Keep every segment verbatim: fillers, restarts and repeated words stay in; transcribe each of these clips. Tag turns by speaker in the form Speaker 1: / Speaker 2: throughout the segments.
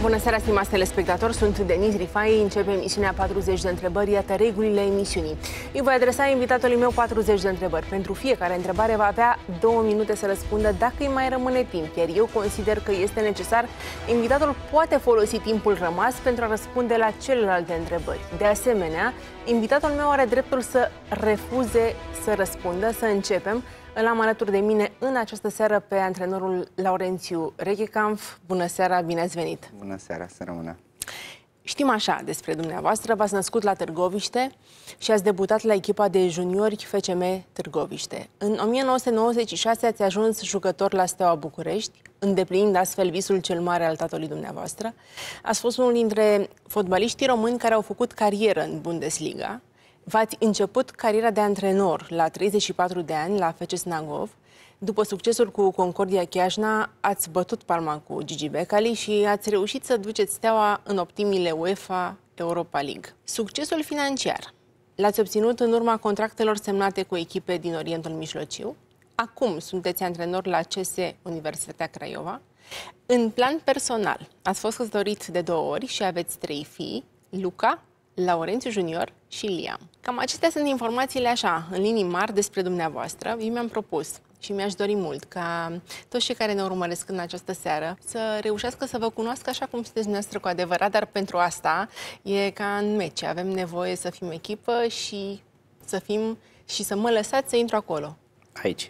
Speaker 1: Bună seara, stimați telespectatori, sunt Denis Rifai, începe emisiunea patruzeci de întrebări, iată regulile emisiunii. Îi voi adresa invitatului meu patruzeci de întrebări. Pentru fiecare întrebare va avea două minute să răspundă dacă îi mai rămâne timp, iar eu consider că este necesar, invitatul poate folosi timpul rămas pentru a răspunde la celelalte întrebări. De asemenea, invitatul meu are dreptul să refuze să răspundă. Să începem. Îl am alături de mine în această seară pe antrenorul Laurențiu Reghekamp. Bună seara, bine ați venit!
Speaker 2: Bună seara, să rămână!
Speaker 1: Știm așa despre dumneavoastră, v-ați născut la Târgoviște și ați debutat la echipa de juniori F C M Târgoviște. În o mie nouă sute nouăzeci și șase ați ajuns jucător la Steaua București, îndeplinind astfel visul cel mare al tatălui dumneavoastră. Ați fost unul dintre fotbaliștii români care au făcut carieră în Bundesliga. V-ați început cariera de antrenor la treizeci și patru de ani la F C Snagov. După succesul cu Concordia Chiajna, ați bătut palma cu Gigi Becali și ați reușit să duceți Steaua în optimile UEFA Europa League. Succesul financiar l-ați obținut în urma contractelor semnate cu echipe din Orientul Mijlociu. Acum sunteți antrenor la C S Universitatea Craiova. În plan personal, ați fost căsătorit de două ori și aveți trei fii, Luca, Laurențiu Junior și Liam. Cam acestea sunt informațiile așa, în linii mari despre dumneavoastră. Eu mi-am propus și mi-aș dori mult ca toți cei care ne urmăresc în această seară să reușească să vă cunoască așa cum sunteți dumneavoastră cu adevărat, dar pentru asta e ca în meci. Avem nevoie să fim echipă și să fim și să mă lăsați să intru acolo.
Speaker 2: Aici.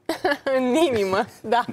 Speaker 1: În inimă, da.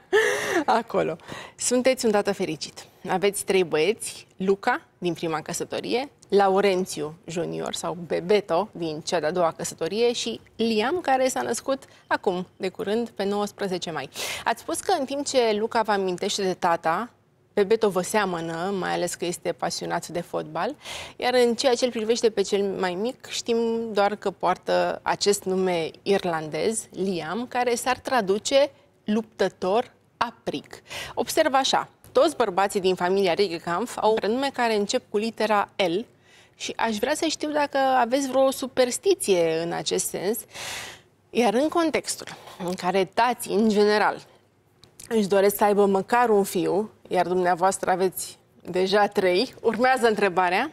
Speaker 1: Acolo. Sunteți un tată fericit. Aveți trei băieți, Luca, din prima căsătorie, Laurențiu Junior sau Bebeto, din cea de-a doua căsătorie, și Liam, care s-a născut acum, de curând, pe nouăsprezece mai. Ați spus că în timp ce Luca vă amintește de tata, Bebeto vă seamănă, mai ales că este pasionat de fotbal, iar în ceea ce îl privește pe cel mai mic, știm doar că poartă acest nume irlandez, Liam, care s-ar traduce luptător aprig. Observ așa, toți bărbații din familia Reghekamp au nume care încep cu litera L și aș vrea să știu dacă aveți vreo superstiție în acest sens, iar în contextul în care tații, în general, își doresc să aibă măcar un fiu, iar dumneavoastră aveți deja trei, urmează întrebarea: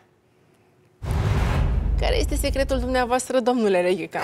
Speaker 1: care este secretul dumneavoastră, domnule Reghekamp?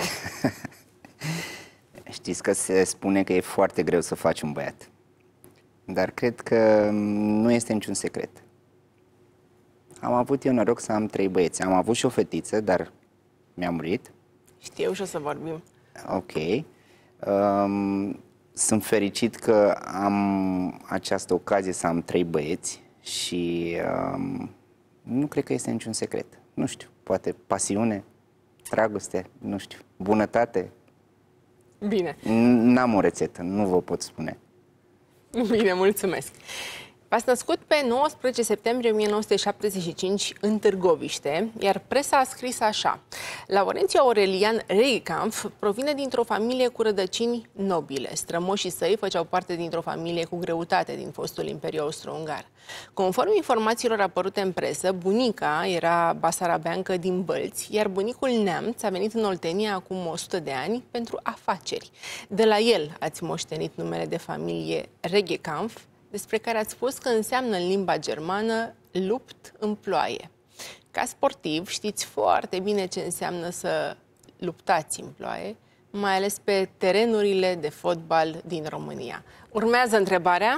Speaker 2: Știți că se spune că e foarte greu să faci un băiat, dar cred că nu este niciun secret. Am avut eu noroc să am trei băieți. Am avut și o fetiță, dar mi-a murit.
Speaker 1: Știu și o să vorbim.
Speaker 2: Ok. Um, sunt fericit că am această ocazie să am trei băieți și um, nu cred că este niciun secret. Nu știu, poate pasiune, dragoste, nu știu, bunătate.
Speaker 1: Bine.
Speaker 2: N-am o rețetă, nu vă pot spune.
Speaker 1: Bine, mulțumesc. V-ați născut pe nouăsprezece septembrie o mie nouă sute șaptezeci și cinci în Târgoviște, iar presa a scris așa: Laurențiu Aurelian Reghekamp provine dintr-o familie cu rădăcini nobile. Strămoșii săi făceau parte dintr-o familie cu greutate din fostul Imperiu Austro-Ungar. Conform informațiilor apărute în presă, bunica era basarabeancă din Bălți, iar bunicul neamț a venit în Oltenia acum o sută de ani pentru afaceri. De la el ați moștenit numele de familie Reghekamp, despre care ați spus că înseamnă în limba germană lupt în ploaie. Ca sportiv știți foarte bine ce înseamnă să luptați în ploaie, mai ales pe terenurile de fotbal din România. Urmează întrebarea: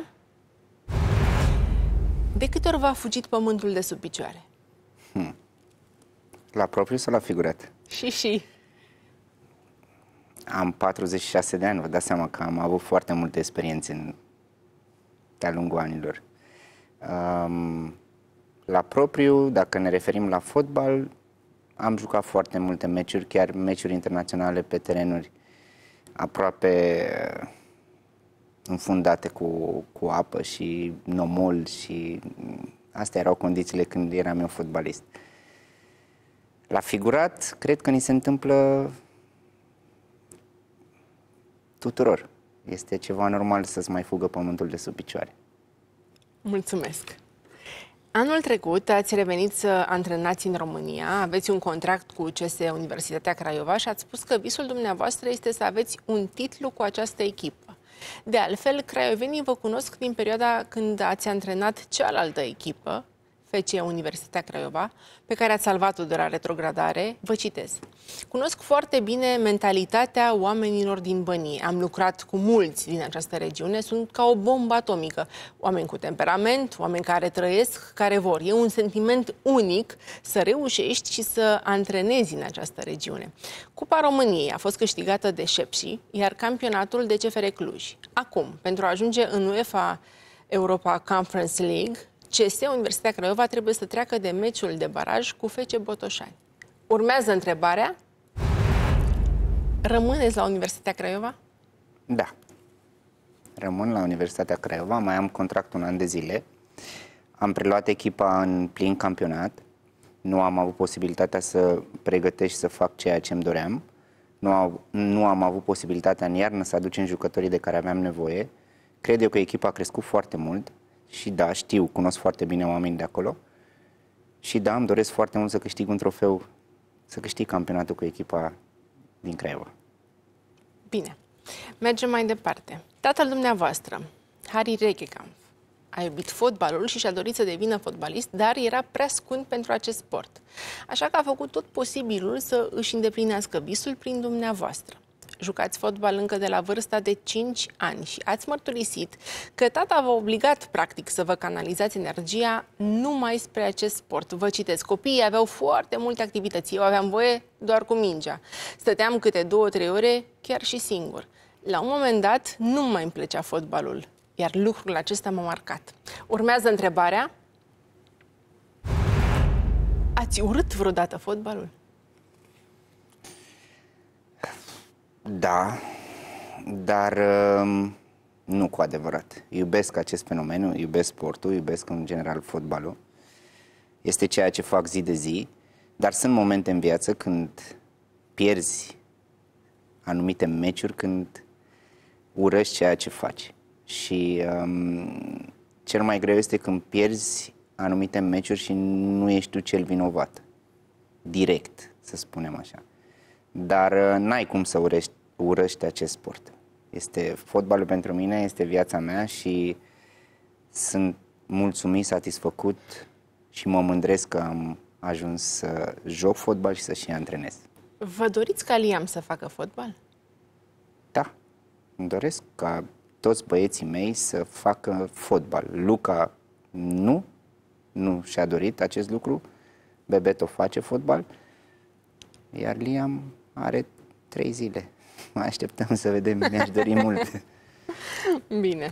Speaker 1: de câte ori v-a fugit pământul de sub picioare?
Speaker 2: Hmm. La propriu sau la figurat?
Speaker 1: Și și.
Speaker 2: Am patruzeci și șase de ani, vă dați seama că am avut foarte multe experiențe în de-a lungul anilor. Um, la propriu, dacă ne referim la fotbal, am jucat foarte multe meciuri, chiar meciuri internaționale pe terenuri aproape înfundate cu, cu apă și nomol și astea erau condițiile când eram eu fotbalist. La figurat, cred că ni se întâmplă tuturor. Este ceva normal să-ți mai fugă pământul de sub picioare.
Speaker 1: Mulțumesc! Anul trecut ați revenit să antrenați în România, aveți un contract cu C S Universitatea Craiova și ați spus că visul dumneavoastră este să aveți un titlu cu această echipă. De altfel, craiovenii vă cunosc din perioada când ați antrenat cealaltă echipă, F C Universitatea Craiova, pe care ați salvat-o de la retrogradare. Vă citez. Cunosc foarte bine mentalitatea oamenilor din Bănie. Am lucrat cu mulți din această regiune. Sunt ca o bombă atomică. Oameni cu temperament, oameni care trăiesc, care vor. E un sentiment unic să reușești și să antrenezi în această regiune. Cupa României a fost câștigată de Șepși, iar campionatul de C F R Cluj. Acum, pentru a ajunge în UEFA Europa Conference League, C S Universitatea Craiova trebuie să treacă de meciul de baraj cu F C Botoșani. Urmează întrebarea. Rămâneți la Universitatea Craiova?
Speaker 2: Da. Rămân la Universitatea Craiova, mai am contract un an de zile. Am preluat echipa în plin campionat. Nu am avut posibilitatea să pregătesc și să fac ceea ce îmi doream. Nu, au, nu am avut posibilitatea în iarnă să aducem jucătorii de care aveam nevoie. Cred eu că echipa a crescut foarte mult. Și da, știu, cunosc foarte bine oamenii de acolo. Și da, îmi doresc foarte mult să câștig un trofeu, să câștig campionatul cu echipa din Craiova.
Speaker 1: Bine, mergem mai departe. Tatăl dumneavoastră, Harry Rekekamp, a iubit fotbalul și și-a dorit să devină fotbalist, dar era prea scund pentru acest sport. Așa că a făcut tot posibilul să își îndeplinească visul prin dumneavoastră. Jucați fotbal încă de la vârsta de cinci ani și ați mărturisit că tata v-a obligat, practic, să vă canalizați energia numai spre acest sport. Vă citesc, copiii aveau foarte multe activități, eu aveam voie doar cu mingea. Stăteam câte două, trei ore, chiar și singur. La un moment dat, nu mai îmi plăcea fotbalul, iar lucrul acesta m-a marcat. Urmează întrebarea. Ați urât vreodată fotbalul?
Speaker 2: Da, dar nu cu adevărat. Iubesc acest fenomen, iubesc sportul, iubesc în general fotbalul. Este ceea ce fac zi de zi, dar sunt momente în viață când pierzi anumite meciuri, când urăști ceea ce faci. Și um, cel mai greu este când pierzi anumite meciuri și nu ești tu cel vinovat. Direct, să spunem așa. Dar n-ai cum să urăști, urăști acest sport. Este fotbalul pentru mine, este viața mea și sunt mulțumit, satisfăcut și mă mândresc că am ajuns să joc fotbal și să și antrenez.
Speaker 1: Vă doriți ca Liam să facă fotbal?
Speaker 2: Da, îmi doresc ca toți băieții mei să facă fotbal. Luca nu, nu și-a dorit acest lucru. Bebeto face fotbal, iar Liam are trei zile. Mai așteptăm să vedem, mi-aș dori mult.
Speaker 1: Bine.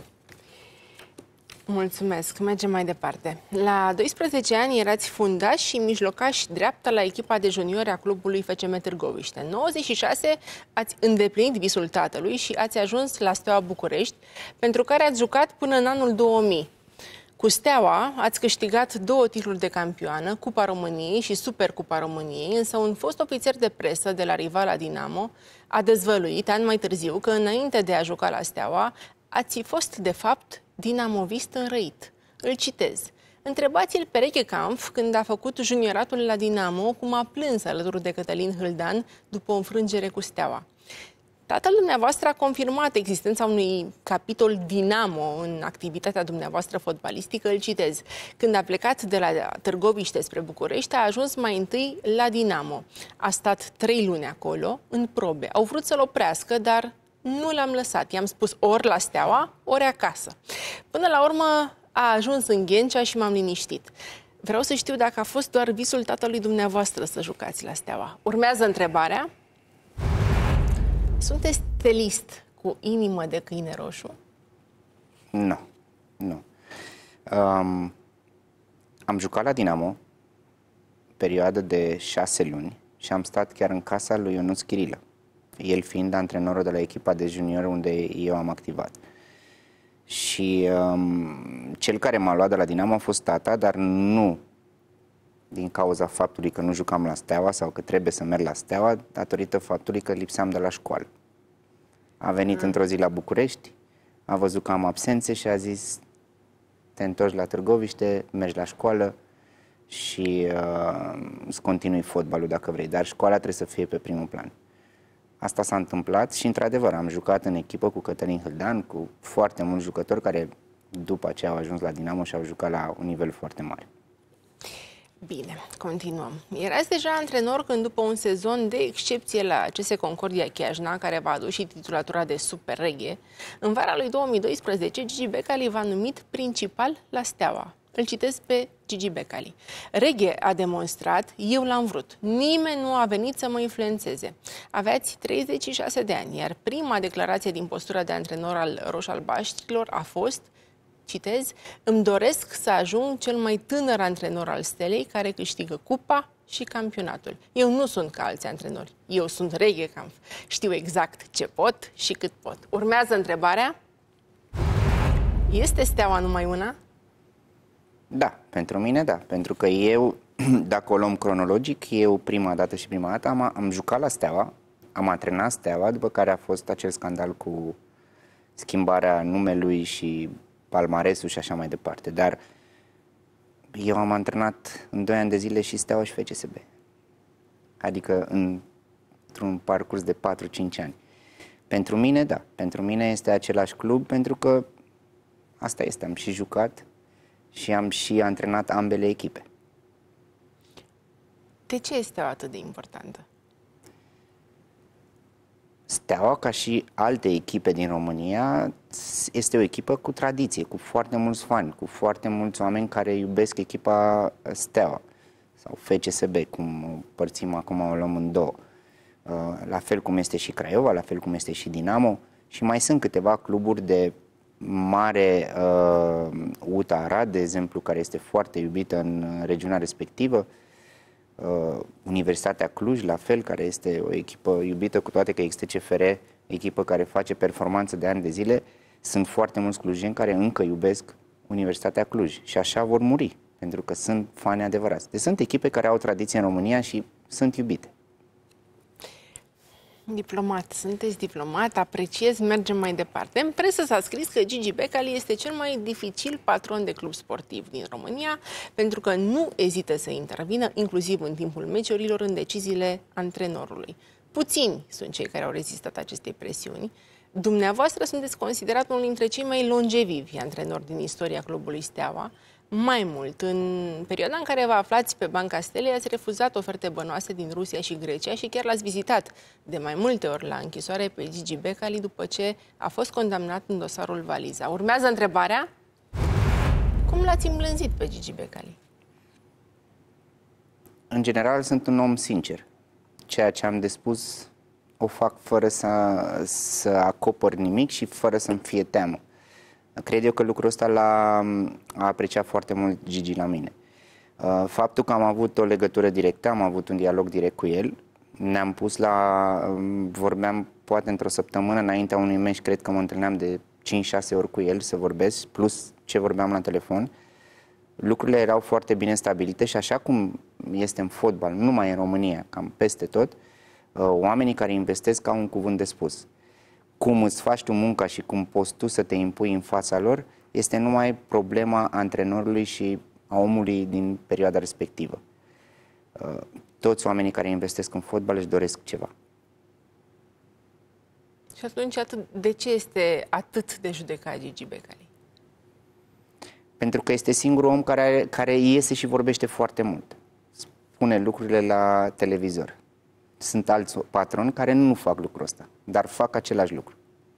Speaker 1: Mulțumesc. Mergem mai departe. La doisprezece ani erați fundaș și mijlocaș dreapta la echipa de juniori a clubului F C M Târgoviște. În nouăzeci și șase ați îndeplinit visul tatălui și ați ajuns la Steaua București, pentru care ați jucat până în anul două mii. Cu Steaua ați câștigat două titluri de campioană, Cupa României și Supercupa României, însă un fost ofițer de presă de la rivala Dinamo a dezvăluit ani mai târziu că înainte de a juca la Steaua ați fost, de fapt, dinamovist înrăit. Îl citez. Întrebați-l pe Rekekamp când a făcut junioratul la Dinamo, cum a plâns alături de Cătălin Hâldan după o înfrângere cu Steaua. Tatăl dumneavoastră a confirmat existența unui capitol Dinamo în activitatea dumneavoastră fotbalistică. Îl citez. Când a plecat de la Târgoviște spre București, a ajuns mai întâi la Dinamo. A stat trei luni acolo, în probe. Au vrut să-l oprească, dar nu l-am lăsat. I-am spus ori la Steaua, ori acasă. Până la urmă a ajuns în Ghencea și m-am liniștit. Vreau să știu dacă a fost doar visul tatălui dumneavoastră să jucați la Steaua. Urmează întrebarea. Sunteți stelist cu inimă de câine roșu?
Speaker 2: Nu, nu. Um, am jucat la Dinamo perioadă de șase luni și am stat chiar în casa lui Ionuț Chirilă, el fiind antrenorul de la echipa de junior unde eu am activat. Și um, cel care m-a luat de la Dinamo a fost tata, dar nu din cauza faptului că nu jucam la Steaua sau că trebuie să merg la Steaua, datorită faptului că lipseam de la școală. A venit mm. într-o zi la București, a văzut că am absențe și a zis: te întorci la Târgoviște, mergi la școală și uh, îți continui fotbalul dacă vrei, dar școala trebuie să fie pe primul plan. asta s-a întâmplat și, într-adevăr, am jucat în echipă cu Cătălin Hâldan, cu foarte mulți jucători care după aceea au ajuns la Dinamo și au jucat la un nivel foarte mare.
Speaker 1: Bine, continuăm. Erați deja antrenor când, după un sezon de excepție la C S Concordia Chiajna, care v-a adus și titulatura de Super Reghe, în vara lui două mii doisprezece, Gigi Becali v-a numit principal la Steaua. Îl citesc pe Gigi Becali. Reghe a demonstrat, eu l-am vrut. Nimeni nu a venit să mă influențeze. Aveați treizeci și șase de ani, iar prima declarație din postura de antrenor al roș-albaștrilor a fost, citez, îmi doresc să ajung cel mai tânăr antrenor al Stelei care câștigă cupa și campionatul. Eu nu sunt ca alți antrenori. Eu sunt Reghe Kampf. Știu exact ce pot și cât pot. Urmează întrebarea. Este Steaua numai una?
Speaker 2: Da, pentru mine da. Pentru că eu, dacă o luăm cronologic, eu prima dată și prima dată am, am jucat la Steaua, am antrenat Steaua, după care a fost acel scandal cu schimbarea numelui și palmaresul și așa mai departe. Dar eu am antrenat în doi ani de zile și Steaua și F C S B. Adică în, într-un parcurs de patru cinci ani. Pentru mine, da. Pentru mine este același club, pentru că asta este. Am și jucat și am și antrenat ambele echipe.
Speaker 1: De ce este Steaua atât de importantă?
Speaker 2: Steaua, ca și alte echipe din România, este o echipă cu tradiție, cu foarte mulți fani, cu foarte mulți oameni care iubesc echipa Steaua sau F C S B, cum o împărțim acum, o luăm în două. La fel cum este și Craiova, la fel cum este și Dinamo și mai sunt câteva cluburi de mare, uh, U T A Arad, de exemplu, care este foarte iubită în regiunea respectivă, uh, Universitatea Cluj, la fel, care este o echipă iubită, cu toate că există C F R, echipă care face performanță de ani de zile. Sunt foarte mulți clujeni care încă iubesc Universitatea Cluj și așa vor muri, pentru că sunt fani adevărați. Deci sunt echipe care au tradiție în România și sunt iubite.
Speaker 1: Diplomat, sunteți diplomat, apreciez, mergem mai departe. În presă s-a scris că Gigi Becali este cel mai dificil patron de club sportiv din România, pentru că nu ezită să intervină, inclusiv în timpul meciurilor, în deciziile antrenorului. Puțini sunt cei care au rezistat acestei presiuni. Dumneavoastră sunteți considerat unul dintre cei mai longevivi antrenori din istoria clubului Steaua. Mai mult, în perioada în care vă aflați pe banca Stelei, ați refuzat oferte bănoase din Rusia și Grecia și chiar l-ați vizitat de mai multe ori la închisoare pe Gigi Becali după ce a fost condamnat în dosarul Valiza. Urmează întrebarea. Cum l-ați îmblânzit pe Gigi Becali?
Speaker 2: În general, sunt un om sincer. Ceea ce am de spus o fac fără să, să acopăr nimic și fără să-mi fie teamă. Cred eu că lucrul ăsta l-a apreciat foarte mult Gigi la mine. Faptul că am avut o legătură directă, am avut un dialog direct cu el, ne-am pus la... vorbeam poate într-o săptămână înaintea unui meci, cred că mă întâlneam de cinci șase ori cu el să vorbesc, plus ce vorbeam la telefon. Lucrurile erau foarte bine stabilite și așa cum este în fotbal, nu numai în România, cam peste tot, oamenii care investesc au un cuvânt de spus. Cum îți faci tu munca și cum poți tu să te impui în fața lor, este numai problema antrenorului și a omului din perioada respectivă. Toți oamenii care investesc în fotbal își doresc ceva.
Speaker 1: Și atunci, de ce este atât de judecat Gigi Becali?
Speaker 2: Pentru că este singurul om care, care iese și vorbește foarte mult. Spune lucrurile la televizor. Sunt alți patroni care nu fac lucrul ăsta, dar fac același lucru.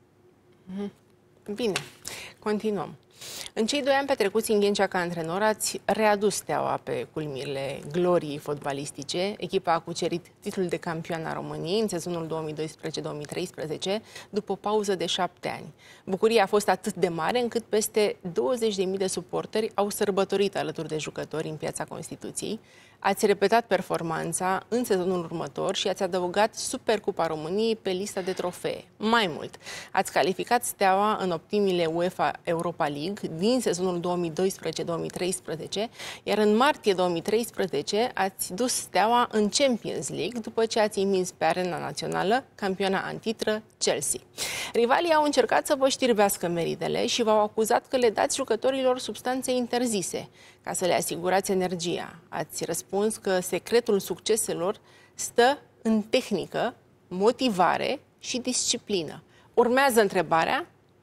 Speaker 1: Bine, continuăm. În cei doi ani petrecuți în Ghencea ca antrenor, ați readus Steaua pe culmirile gloriei fotbalistice. Echipa a cucerit titlul de campion a României în sezonul două mii doisprezece două mii treisprezece, după o pauză de șapte ani. Bucuria a fost atât de mare încât peste douăzeci de mii de suporteri au sărbătorit alături de jucători în Piața Constituției. Ați repetat performanța în sezonul următor și ați adăugat Supercupa României pe lista de trofee. Mai mult, ați calificat Steaua în optimile UEFA Europa League din sezonul două mii doisprezece două mii treisprezece, iar în martie două mii treisprezece ați dus Steaua în Champions League după ce ați învins pe arena națională campioana antitră Chelsea. Rivalii au încercat să vă știrbească meritele și v-au acuzat că le dați jucătorilor substanțe interzise ca să le asigurați energia. Ați răspuns că secretul succeselor stă în tehnică motivare și disciplină. Urmează întrebarea: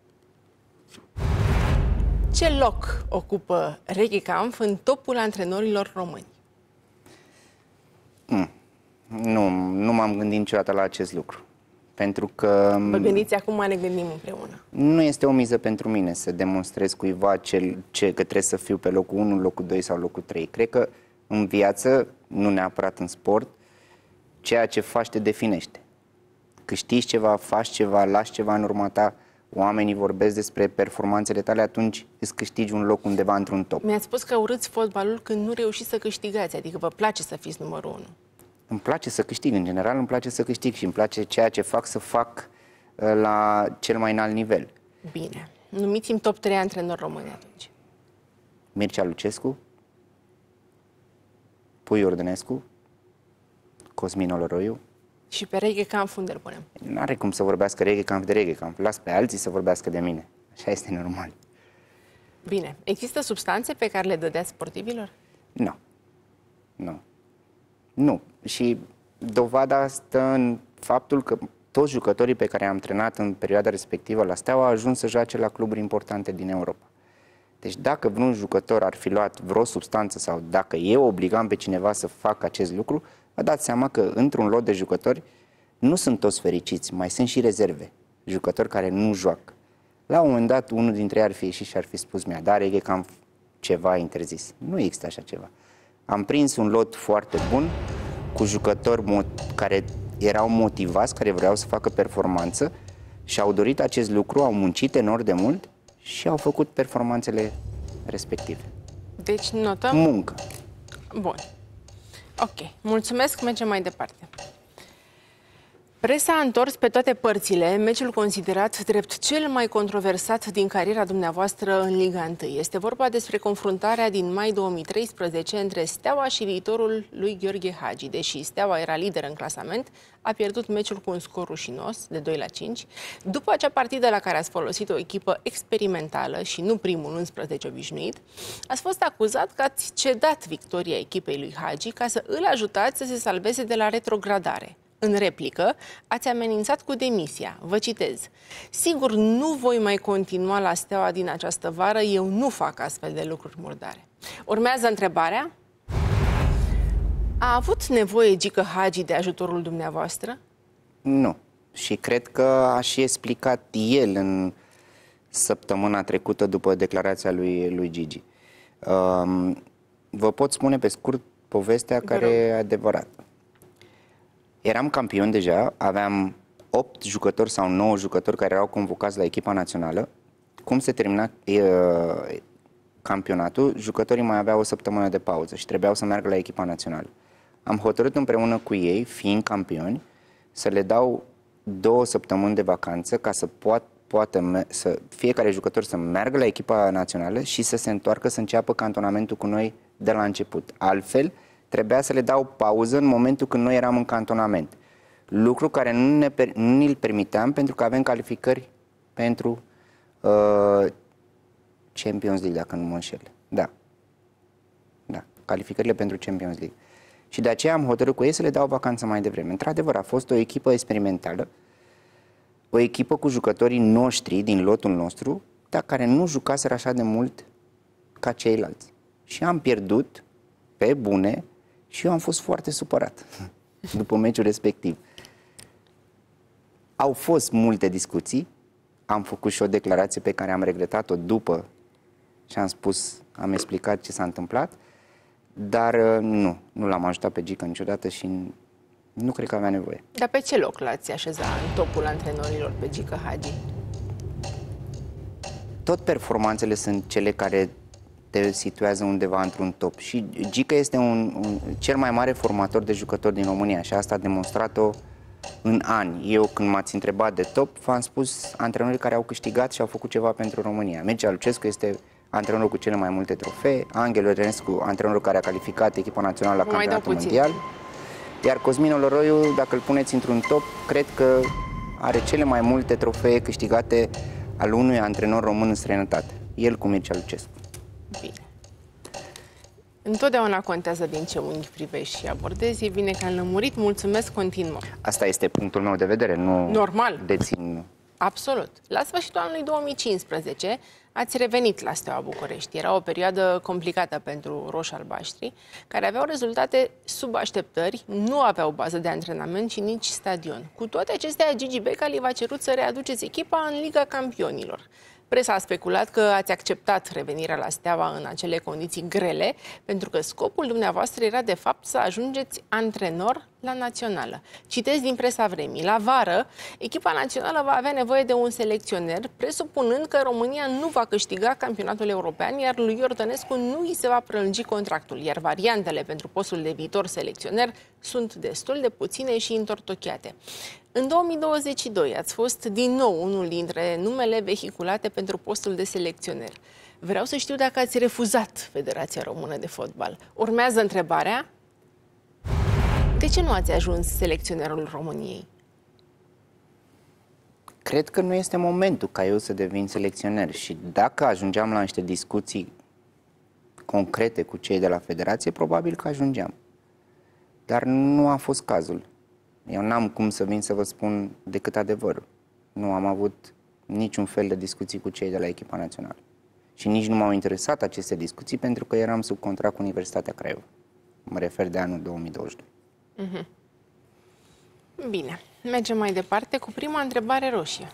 Speaker 1: ce loc ocupă Reghe Kampf în topul antrenorilor români?
Speaker 2: Mm. Nu, nu m-am gândit niciodată la acest lucru. Pentru că...
Speaker 1: Vă gândiți acum, ne gândim împreună.
Speaker 2: Nu este o miză pentru mine să demonstrez cuiva ce, ce, că trebuie să fiu pe locul unu, locul doi sau locul trei. Cred că în viață, nu neapărat în sport, ceea ce faci te definește. Câștigi ceva, faci ceva, lași ceva în urma ta, oamenii vorbesc despre performanțele tale, atunci îți câștigi un loc undeva într-un top.
Speaker 1: Mi-ați spus că urâți fotbalul când nu reușiți să câștigați, adică vă place să fiți numărul unu.
Speaker 2: Îmi place să câștig, în general îmi place să câștig și îmi place ceea ce fac să fac la cel mai înalt nivel.
Speaker 1: Bine. Numiți-mi top trei antrenori români atunci.
Speaker 2: Mircea Lucescu, Pui Ordănescu, Cosmin Oloroiu.
Speaker 1: Și pe Reghe Kampf unde îl punem?
Speaker 2: N-are cum să vorbească Reghe Kampf de Reghe Kampf. Las pe alții să vorbească de mine. Așa este normal.
Speaker 1: Bine. Există substanțe pe care le dădeați sportivilor?
Speaker 2: Nu. Nu. Nu. Și dovada stă în faptul că toți jucătorii pe care i-am antrenat în perioada respectivă la Steaua au ajuns să joace la cluburi importante din Europa. Deci dacă vreun jucător ar fi luat vreo substanță sau dacă eu obligam pe cineva să facă acest lucru, vă dați seama că într-un lot de jucători nu sunt toți fericiți, mai sunt și rezerve, jucători care nu joacă. La un moment dat, unul dintre ei ar fi ieșit și ar fi spus mea, dar e că am ceva interzis. Nu există așa ceva. Am prins un lot foarte bun cu jucători care erau motivați, care vreau să facă performanță și au dorit acest lucru, au muncit enorm de mult și au făcut performanțele respective.
Speaker 1: Deci notăm...
Speaker 2: Muncă.
Speaker 1: Bun. Ok. Mulțumesc. Mergem mai departe. Presa a întors pe toate părțile meciul considerat drept cel mai controversat din cariera dumneavoastră în Liga unu. Este vorba despre confruntarea din mai două mii treisprezece între Steaua și viitorul lui Gheorghe Hagi. Deși Steaua era lider în clasament, a pierdut meciul cu un scor rușinos de doi la cinci. După acea partidă la care ați folosit o echipă experimentală și nu primul unsprezece obișnuit, ați fost acuzat că ați cedat victoria echipei lui Hagi ca să îl ajutați să se salveze de la retrogradare. În replică, ați amenințat cu demisia. Vă citez: sigur, nu voi mai continua la Steaua din această vară, eu nu fac astfel de lucruri murdare. Urmează întrebarea: a avut nevoie Gică Hagi de ajutorul dumneavoastră?
Speaker 2: Nu. Și cred că a și explicat el în săptămâna trecută după declarația lui, lui Gigi. Um, vă pot spune pe scurt povestea care e adevărată. Eram campion deja, aveam opt jucători sau nouă jucători care erau convocați la echipa națională. Cum se termina e, campionatul, jucătorii mai aveau o săptămână de pauză și trebuiau să meargă la echipa națională. Am hotărât împreună cu ei, fiind campioni, să le dau două săptămâni de vacanță ca să poată, poată să fiecare jucător să meargă la echipa națională și să se întoarcă să înceapă cantonamentul cu noi de la început. Altfel, trebuia să le dau pauză în momentul când noi eram în cantonament. Lucru care nu ne nu ni-l permiteam pentru că avem calificări pentru uh, Champions League, dacă nu mă înșel. Da. Da. Calificările pentru Champions League. Și de aceea am hotărât cu ei să le dau vacanță mai devreme. Într-adevăr, a fost o echipă experimentală, o echipă cu jucătorii noștri din lotul nostru, dar care nu jucaseră așa de mult ca ceilalți. Și am pierdut pe bune și eu am fost foarte supărat după meciul respectiv. Au fost multe discuții, am făcut și o declarație pe care am regretat-o după și am spus, am explicat ce s-a întâmplat, dar nu, nu l-am ajutat pe Gică niciodată și nu cred că avea nevoie.
Speaker 1: Dar pe ce loc l-ați așeza în topul antrenorilor pe Gică Hagi?
Speaker 2: Tot performanțele sunt cele care te situează undeva într-un top. Și Gică este un, un, cel mai mare formator de jucători din România și asta a demonstrat-o în ani. Eu, când m-ați întrebat de top, v-am spus antrenorii care au câștigat și au făcut ceva pentru România. Mircea Lucescu este antrenorul cu cele mai multe trofee, Angel Ordănescu, antrenorul care a calificat echipa națională la campionatul mondial, iar Cosmin Oloroiu, dacă îl puneți într-un top, cred că are cele mai multe trofee câștigate al unui antrenor român în străinătate. El cu Mircea Lucescu.
Speaker 1: Bine. Întotdeauna contează din ce unghi privești și abordezi. E bine că am lămurit. Mulțumesc, continuă.
Speaker 2: Asta este punctul meu de vedere, nu
Speaker 1: Normal.
Speaker 2: dețin.
Speaker 1: Absolut. La sfârșitul anului două mii cincisprezece ați revenit la Steaua București. Era o perioadă complicată pentru roșii-albaștri, care aveau rezultate sub așteptări, nu aveau bază de antrenament și nici stadion. Cu toate acestea, Gigi Becali v-a cerut să readuceți echipa în Liga Campionilor. Presa a speculat că ați acceptat revenirea la Steaua în acele condiții grele, pentru că scopul dumneavoastră era de fapt să ajungeți antrenor la națională. Citez din presa vremii. La vară, echipa națională va avea nevoie de un selecționer, presupunând că România nu va câștiga campionatul european, iar lui Iordănescu nu îi se va prelungi contractul, iar variantele pentru postul de viitor selecționer sunt destul de puține și întortocheate. În două mii douăzeci și doi ați fost din nou unul dintre numele vehiculate pentru postul de selecționer. Vreau să știu dacă ați refuzat Federația Română de Fotbal. Urmează întrebarea: de ce nu ați ajuns selecționerul României?
Speaker 2: Cred că nu este momentul ca eu să devin selecționer și dacă ajungeam la niște discuții concrete cu cei de la Federație, probabil că ajungeam. Dar nu a fost cazul. Eu n-am cum să vin să vă spun decât adevărul. Nu am avut niciun fel de discuții cu cei de la echipa națională. Și nici nu m-au interesat aceste discuții pentru că eram sub contract cu Universitatea Craiova. Mă refer de anul două mii douăzeci și doi.
Speaker 1: Mm-hmm. Bine, mergem mai departe cu prima întrebare roșie.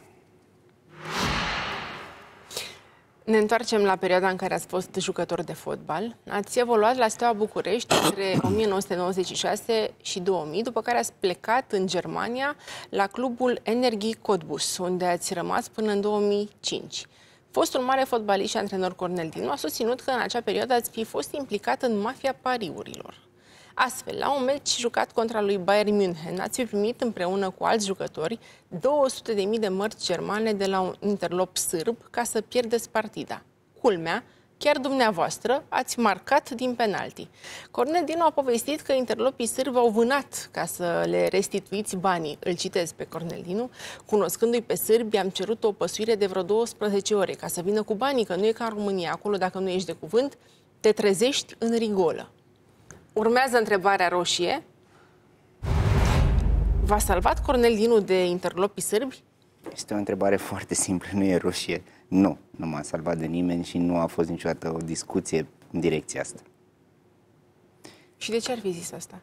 Speaker 1: Ne întoarcem la perioada în care ați fost jucător de fotbal. Ați evoluat la Steaua București între o mie nouă sute nouăzeci și șase și două mii, după care ați plecat în Germania la clubul Energie Cottbus, unde ați rămas până în două mii cinci. Fostul mare fotbalist și antrenor Cornel Dinu a susținut că în acea perioadă ați fi fost implicat în mafia pariurilor. Astfel, la un meci jucat contra lui Bayern München, ați fi primit împreună cu alți jucători două sute de mii de mărci germane de la un interlop sârb ca să pierdeți partida. Culmea, chiar dumneavoastră ați marcat din penalti. Cornel Dinu a povestit că interlopii sârbi au vânat ca să le restituiți banii. Îl citez pe Cornel Dinu: cunoscându-i pe sârbi, am cerut o păsuire de vreo douăsprezece ore ca să vină cu banii, că nu e ca în România. Acolo, dacă nu ești de cuvânt, te trezești în rigolă. Urmează întrebarea roșie. V-a salvat Cornel Dinu de interlopii sârbi?
Speaker 2: Este o întrebare foarte simplă, nu e roșie. Nu, nu m-a salvat de nimeni și nu a fost niciodată o discuție în direcția asta.
Speaker 1: Și de ce ar fi zis asta?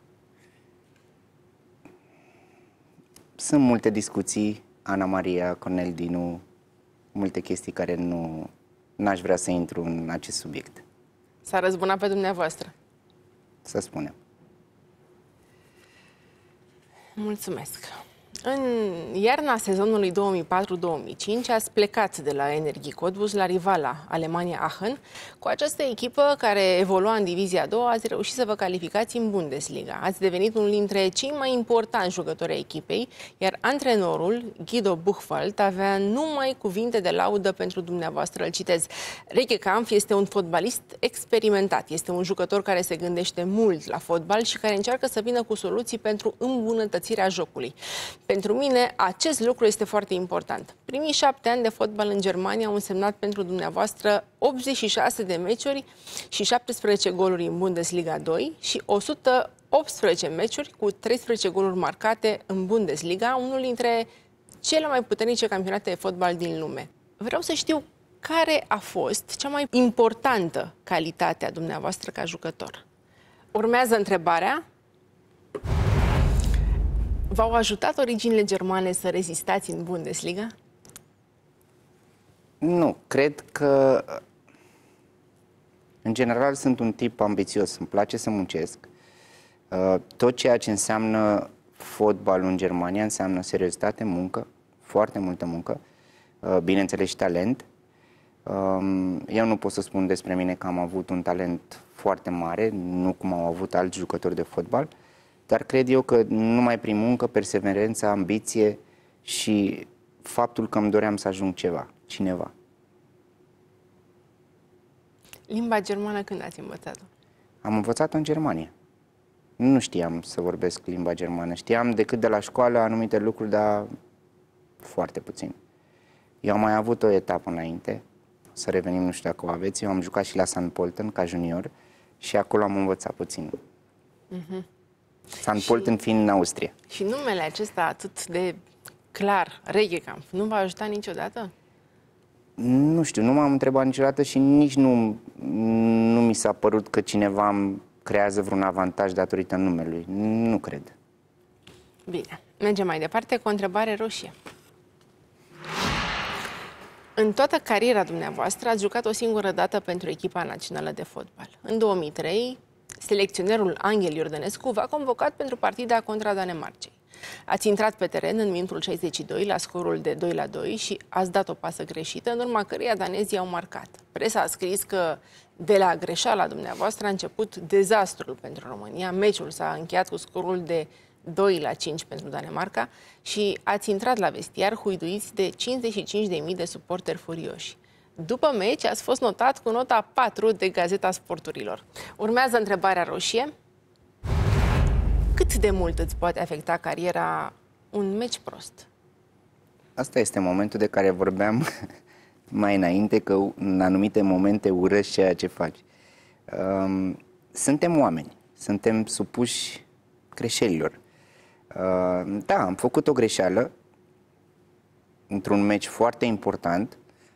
Speaker 2: Sunt multe discuții, Ana Maria, Cornel Dinu, multe chestii care nu n-aș vrea să intru în acest subiect.
Speaker 1: S-a răzbunat pe dumneavoastră?
Speaker 2: Să spunem.
Speaker 1: Mulțumesc. În iarna sezonului două mii patru două mii cinci ați plecat de la Energie Cottbus la rivala Alemannia Aachen. Cu această echipă care evolua în divizia a doua, ați reușit să vă calificați în Bundesliga. Ați devenit unul dintre cei mai importanti jucători ai echipei, iar antrenorul, Guido Buchwald, avea numai cuvinte de laudă pentru dumneavoastră. Îl citez: Rieke Kampf este un fotbalist experimentat, este un jucător care se gândește mult la fotbal și care încearcă să vină cu soluții pentru îmbunătățirea jocului. Pentru mine, acest lucru este foarte important. Primii șapte ani de fotbal în Germania au însemnat pentru dumneavoastră optzeci și șase de meciuri și șaptesprezece goluri în Bundesliga doi și o sută optsprezece meciuri cu treisprezece goluri marcate în Bundesliga, unul dintre cele mai puternice campionate de fotbal din lume. Vreau să știu care a fost cea mai importantă calitate a dumneavoastră ca jucător. Urmează întrebarea: v-au ajutat originile germane să rezistați în Bundesliga?
Speaker 2: Nu, cred că în general sunt un tip ambițios, îmi place să muncesc. Tot ceea ce înseamnă fotbalul în Germania înseamnă seriozitate, muncă, foarte multă muncă, bineînțeles și talent. Eu nu pot să spun despre mine că am avut un talent foarte mare, nu cum au avut alți jucători de fotbal, dar cred eu că numai prin muncă, perseverență, ambiție și faptul că îmi doream să ajung ceva, cineva.
Speaker 1: Limba germană când ați învățat-o?
Speaker 2: Am învățat-o în Germania. Nu știam să vorbesc limba germană. Știam decât de la școală anumite lucruri, dar foarte puțin. Eu am mai avut o etapă înainte, să revenim, nu știu dacă o aveți. Eu am jucat și la San Polten ca junior Și acolo am învățat puțin.
Speaker 1: Uh-huh.
Speaker 2: Sandpolten și... fiind în Austria.
Speaker 1: Și numele acesta atât de clar, Regekamp, nu v-a ajutat niciodată?
Speaker 2: Nu știu, nu m-am întrebat niciodată și nici nu, nu mi s-a părut că cineva îmi creează vreun avantaj datorită numelui. Nu cred.
Speaker 1: Bine, mergem mai departe cu o întrebare roșie. În toată cariera dumneavoastră ați jucat o singură dată pentru echipa națională de fotbal. În două mii trei, selecționerul Anghel Iordănescu v-a convocat pentru partida contra Danemarcei. Ați intrat pe teren în minutul șaizeci și doi la scorul de doi la doi și ați dat o pasă greșită, în urma căreia danezii au marcat. Presa a scris că de la greșeala dumneavoastră a început dezastrul pentru România. Meciul s-a încheiat cu scorul de doi la cinci pentru Danemarca și ați intrat la vestiar huiduiți de cincizeci și cinci de mii de suporteri furioși. După meci ați fost notat cu nota patru de Gazeta Sporturilor. Urmează întrebarea roșie. Cât de mult îți poate afecta cariera un meci prost?
Speaker 2: Asta este momentul de care vorbeam mai înainte, că în anumite momente urăști ceea ce faci. Suntem oameni, suntem supuși greșelilor. Da, am făcut o greșeală într-un meci foarte important.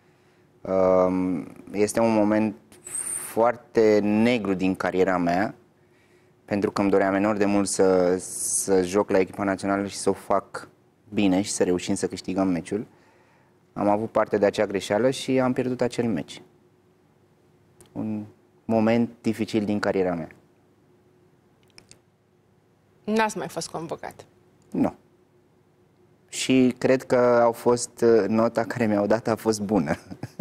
Speaker 2: Este un moment foarte negru din cariera mea, pentru că îmi doream enorm de mult să, să joc la echipa națională și să o fac bine și să reușim să câștigăm meciul. Am avut parte de acea greșeală și am pierdut acel meci. Un moment dificil din cariera mea.
Speaker 1: N-ați mai fost convocat?
Speaker 2: Nu. Și cred că au fost, nota care mi-au dat a fost bună.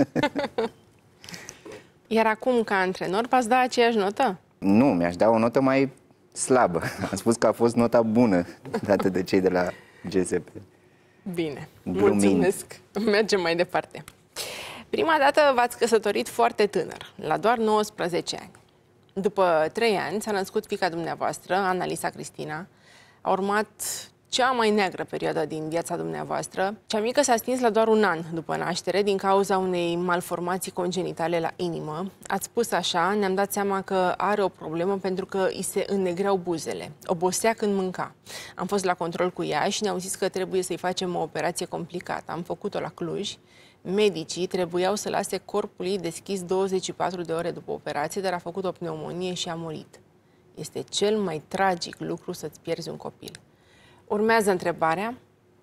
Speaker 1: Iar acum, ca antrenor, v-ați da aceeași notă?
Speaker 2: Nu, mi-aș da o notă mai slabă. Am spus că a fost nota bună dată de cei de la G S P.
Speaker 1: Bine,
Speaker 2: Glumind.
Speaker 1: Mulțumesc. Mergem mai departe. Prima dată v-ați căsătorit foarte tânăr, la doar nouăsprezece ani. După trei ani s-a născut fiica dumneavoastră, Annalisa Cristina. A urmat cea mai neagră perioadă din viața dumneavoastră. Cea mică s-a stins la doar un an după naștere din cauza unei malformații congenitale la inimă. Ați spus așa, ne-am dat seama că are o problemă pentru că îi se înnegreau buzele. Obosea când mânca. Am fost la control cu ea și ne-au zis că trebuie să-i facem o operație complicată. Am făcut-o la Cluj. Medicii trebuiau să lase corpul ei deschis douăzeci și patru de ore după operație, dar a făcut o pneumonie și a murit. Este cel mai tragic lucru să-ți pierzi un copil. Urmează întrebarea.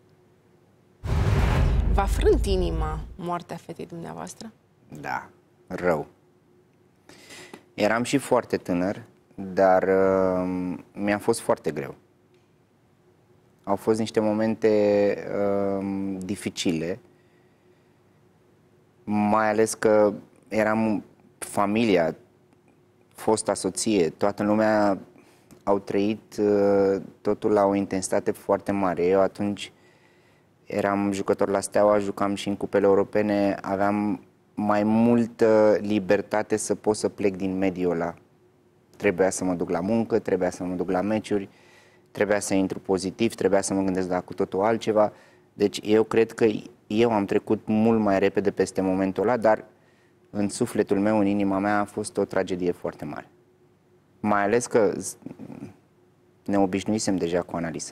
Speaker 1: V-a frânt inima moartea fetei dumneavoastră?
Speaker 2: Da, rău. Eram și foarte tânăr, dar uh, mi-a fost foarte greu. Au fost niște momente uh, dificile, mai ales că eram familia, fosta soție, toată lumea au trăit uh, totul la o intensitate foarte mare. Eu atunci eram jucător la Steaua, jucam și în cupele europene, aveam mai multă libertate să pot să plec din mediul ăla. Trebuia să mă duc la muncă, trebuia să mă duc la meciuri, trebuia să intru pozitiv, trebuia să mă gândesc la cu totul altceva. Deci eu cred că eu am trecut mult mai repede peste momentul ăla, dar în sufletul meu, în inima mea, a fost o tragedie foarte mare. Mai ales că ne obișnuisem deja cu Annalisa.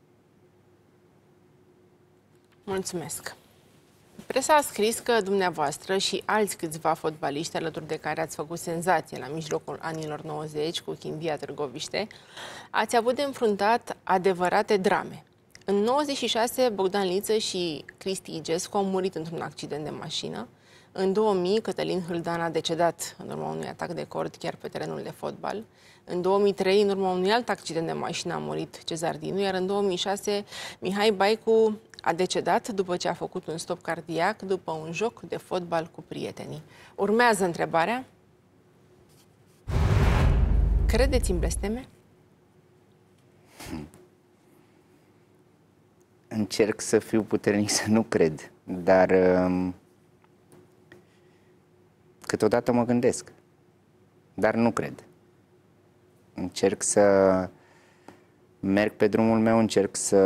Speaker 1: Mulțumesc. Presa a scris că dumneavoastră și alți câțiva fotbaliști alături de care ați făcut senzație la mijlocul anilor nouăzeci cu Chindia Târgoviște, ați avut de înfruntat adevărate drame. În nouăzeci și șase, Bogdan Liță și Cristi Igescu au murit într-un accident de mașină. În două mii, Cătălin Hâldan a decedat în urma unui atac de cord chiar pe terenul de fotbal. În două mii trei, în urma unui alt accident de mașină, a murit Cezar Dinu, iar în două mii șase, Mihai Baicu a decedat după ce a făcut un stop cardiac după un joc de fotbal cu prietenii. Urmează întrebarea. Credeți în blesteme?
Speaker 2: Încerc să fiu puternic să nu cred, dar um, câteodată mă gândesc, dar nu cred. Încerc să merg pe drumul meu, încerc să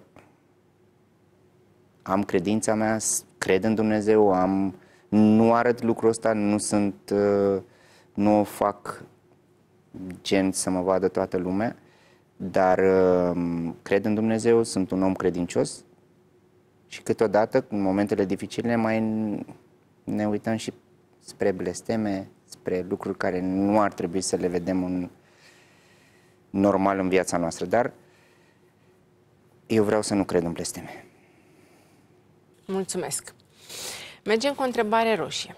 Speaker 2: am credința mea, cred în Dumnezeu, am, nu arăt lucrul ăsta, nu sunt, nu o fac gen să mă vadă toată lumea, dar cred în Dumnezeu, sunt un om credincios și câteodată, în momentele dificile, mai ne uităm și spre blesteme, spre lucruri care nu ar trebui să le vedem în, normal în viața noastră, dar eu vreau să nu cred în blesteme.
Speaker 1: Mulțumesc. Mergem cu o întrebare roșie.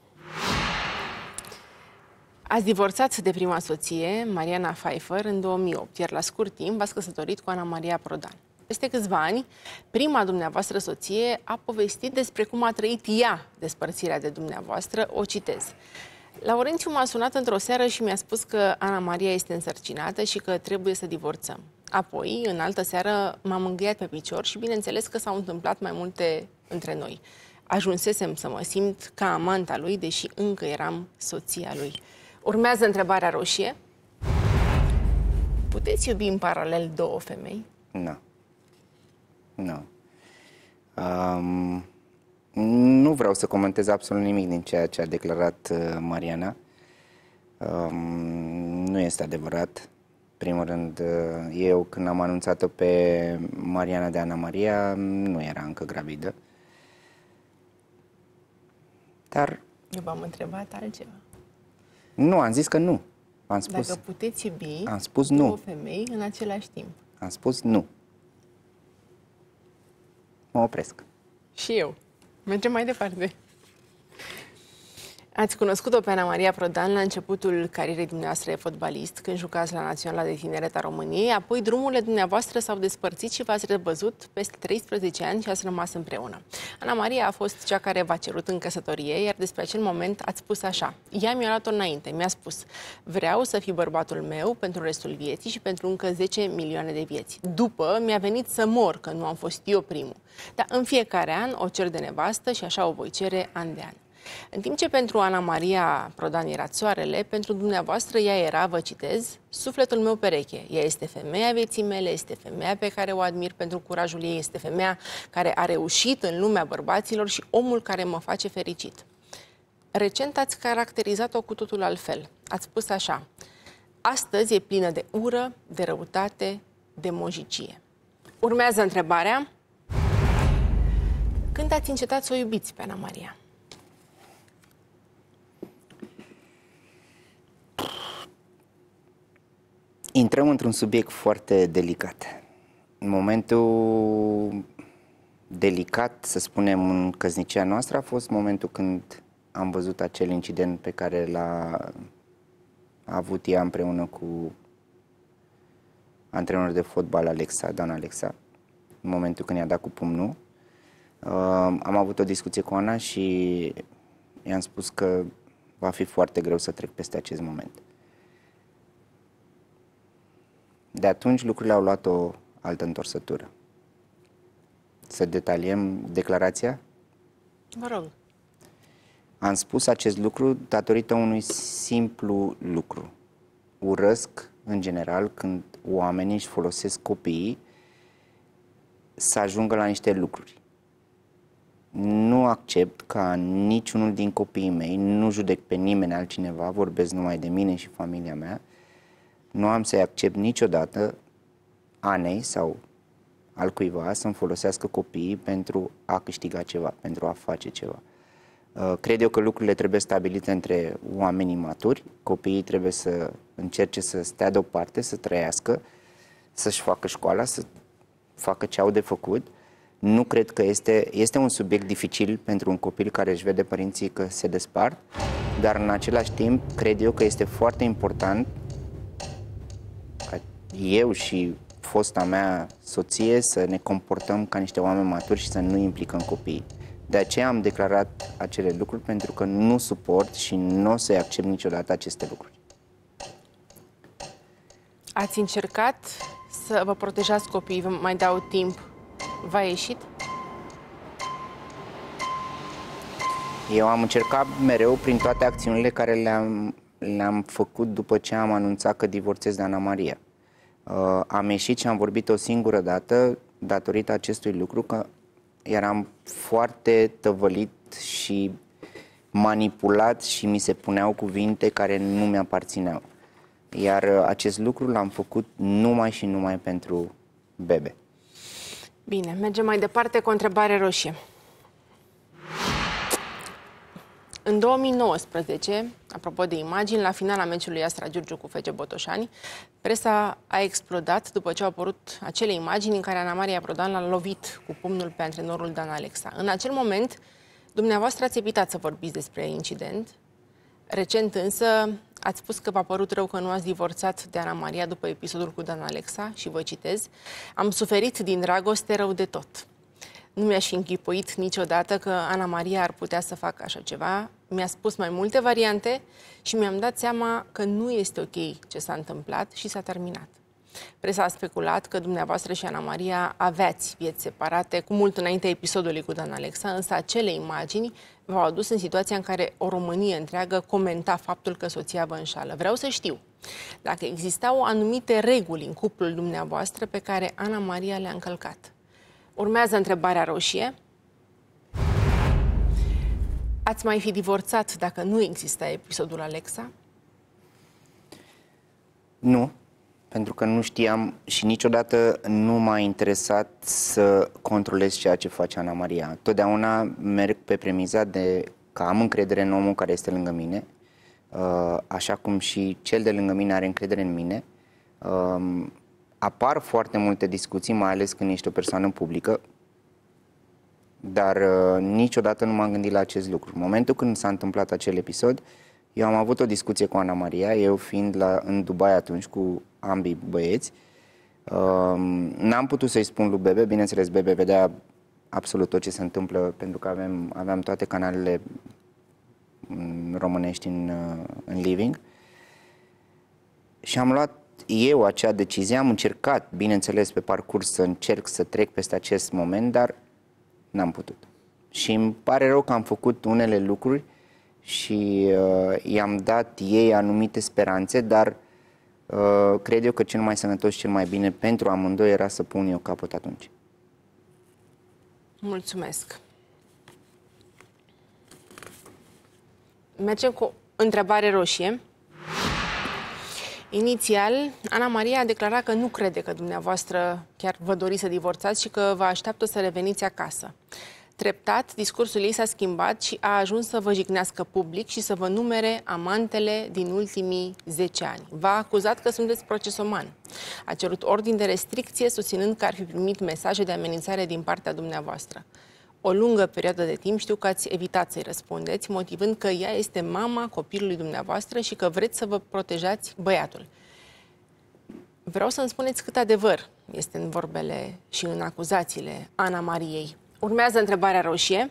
Speaker 1: Ați divorțat de prima soție, Mariana Pfeiffer, în două mii opt, iar la scurt timp v-ați căsătorit cu Ana Maria Prodan. Peste câțiva ani, prima dumneavoastră soție a povestit despre cum a trăit ea despărțirea de dumneavoastră, o citez. Laurențiu m-a sunat într-o seară și mi-a spus că Ana Maria este însărcinată și că trebuie să divorțăm. Apoi, în altă seară, m-am îngâiat pe picior și bineînțeles că s-au întâmplat mai multe între noi. Ajunsesem să mă simt ca amanta lui, deși încă eram soția lui. Urmează întrebarea roșie. Puteți iubi în paralel două femei?
Speaker 2: Nu. Nu. Um, nu vreau să comentez absolut nimic din ceea ce a declarat uh, Mariana. Um, nu este adevărat. Primul rând, uh, eu când am anunțat-o pe Mariana de Ana Maria, nu era încă gravidă. Dar...
Speaker 1: Eu v-am întrebat altceva.
Speaker 2: Nu, am zis că nu. Am spus,
Speaker 1: Dacă puteți iubi
Speaker 2: am spus
Speaker 1: două
Speaker 2: nu.
Speaker 1: femei în același timp.
Speaker 2: Am spus nu. Mă opresc.
Speaker 1: Și eu. Mergem mai departe. Ați cunoscut-o pe Ana Maria Prodan la începutul carierei dumneavoastră de fotbalist, când jucați la Naționala de Tineret a României, apoi drumurile dumneavoastră s-au despărțit și v-ați revăzut peste treisprezece ani și ați rămas împreună. Ana Maria a fost cea care v-a cerut în căsătorie, iar despre acel moment ați spus așa: ea mi-a luat-o înainte, mi-a spus: vreau să fii bărbatul meu pentru restul vieții și pentru încă zece milioane de vieți. După, mi-a venit să mor, că nu am fost eu primul. Dar în fiecare an o cer de nevastă și așa o voi cere an de an. În timp ce pentru Ana Maria Prodan era soarele, pentru dumneavoastră ea era, vă citez, sufletul meu pereche. Ea este femeia vieții mele, este femeia pe care o admir pentru curajul ei, este femeia care a reușit în lumea bărbaților și omul care mă face fericit. Recent ați caracterizat-o cu totul altfel. Ați spus așa: astăzi e plină de ură, de răutate, de mojicie. Urmează întrebarea: când ați încetat să o iubiți pe Ana Maria?
Speaker 2: Intrăm într-un subiect foarte delicat. În momentul delicat, să spunem, în căsnicia noastră a fost momentul când am văzut acel incident pe care l-a avut ea împreună cu antrenorul de fotbal Alexa, doamna Alexa, în momentul când i-a dat cu pumnul. Uh, am avut o discuție cu Ana și i-am spus că va fi foarte greu să trec peste acest moment. De atunci lucrurile au luat o altă întorsătură. Să detaliem declarația?
Speaker 1: Vă rog.
Speaker 2: Am spus acest lucru datorită unui simplu lucru. Urăsc, în general, când oamenii își folosesc copiii să ajungă la niște lucruri. Nu accept ca niciunul din copiii mei, nu judec pe nimeni altcineva, vorbesc numai de mine și familia mea, nu am să-i accept niciodată Anei sau altcuiva să-mi folosească copiii pentru a câștiga ceva, pentru a face ceva. Cred eu că lucrurile trebuie stabilite între oamenii maturi, copiii trebuie să încerce să stea deoparte, să trăiască, să-și facă școala, să facă ce au de făcut. Nu cred că este, este un subiect dificil pentru un copil care își vede părinții că se despart, dar în același timp cred eu că este foarte important ca eu și fosta mea soție să ne comportăm ca niște oameni maturi și să nu implicăm copiii. De aceea am declarat acele lucruri, pentru că nu suport și nu o să-i accept niciodată aceste lucruri.
Speaker 1: Ați încercat să vă protejați copiii, vă mai dau timp. V-a ieșit?
Speaker 2: Eu am încercat mereu prin toate acțiunile care le-am le-am făcut după ce am anunțat că divorțez de Ana Maria. Uh, am ieșit și am vorbit o singură dată datorită acestui lucru, că eram foarte tăvălit și manipulat și mi se puneau cuvinte care nu mi-aparțineau. Iar acest lucru l-am făcut numai și numai pentru Bebe.
Speaker 1: Bine, mergem mai departe cu o întrebare roșie. În două mii nouăsprezece, apropo de imagini, la finala meciului Astra Giurgiu cu F C Botoșani, presa a explodat după ce au apărut acele imagini în care Ana Maria Prodan l-a lovit cu pumnul pe antrenorul Dan Alexa. În acel moment, dumneavoastră ați evitat să vorbiți despre incident. Recent însă ați spus că v-a părut rău că nu ați divorțat de Ana Maria după episodul cu Dan Alexa și vă citez: "Am suferit din dragoste rău de tot. Nu mi-aș fi închipuit niciodată că Ana Maria ar putea să facă așa ceva. Mi-a spus mai multe variante și mi-am dat seama că nu este ok ce s-a întâmplat și s-a terminat." Presa a speculat că dumneavoastră și Ana Maria aveați vieți separate cu mult înainte episodului cu Dan Alexa, însă acele imagini v-au adus în situația în care o Românie întreagă comenta faptul că soția vă înșală. Vreau să știu dacă existau anumite reguli în cuplul dumneavoastră pe care Ana Maria le-a încălcat. Urmează întrebarea roșie. Ați mai fi divorțat dacă nu exista episodul Alexa?
Speaker 2: Nu, pentru că nu știam și niciodată nu m-a interesat să controlez ceea ce face Ana Maria. Totdeauna merg pe premiza de că am încredere în omul care este lângă mine, așa cum și cel de lângă mine are încredere în mine. Apar foarte multe discuții, mai ales când ești o persoană publică, dar uh, niciodată nu m-am gândit la acest lucru. În momentul când s-a întâmplat acel episod, eu am avut o discuție cu Ana Maria, eu fiind la, în Dubai atunci cu ambii băieți. Uh, n-am putut să-i spun lui Bebe, bineînțeles Bebe vedea absolut tot ce se întâmplă, pentru că avem, aveam toate canalele românești în, uh, în living. Și am luat eu acea decizie, am încercat, bineînțeles, pe parcurs să încerc să trec peste acest moment, dar n-am putut. Și îmi pare rău că am făcut unele lucruri și uh, i-am dat ei anumite speranțe, dar uh, cred eu că cel mai sănătos și cel mai bine pentru amândoi era să pun eu capăt atunci.
Speaker 1: Mulțumesc. Mergem cu o întrebare roșie. Inițial, Ana Maria a declarat că nu crede că dumneavoastră chiar vă doriți să divorțați și că vă așteaptă să reveniți acasă. Treptat, discursul ei s-a schimbat și a ajuns să vă jignească public și să vă numere amantele din ultimii zece ani. V-a acuzat că sunteți procesoman. A cerut ordin de restricție, susținând că ar fi primit mesaje de amenințare din partea dumneavoastră. O lungă perioadă de timp știu că ați evitat să-i răspundeți, motivând că ea este mama copilului dumneavoastră și că vreți să vă protejați băiatul. Vreau să-mi spuneți cât adevăr este în vorbele și în acuzațiile Ana Mariei. Urmează întrebarea roșie.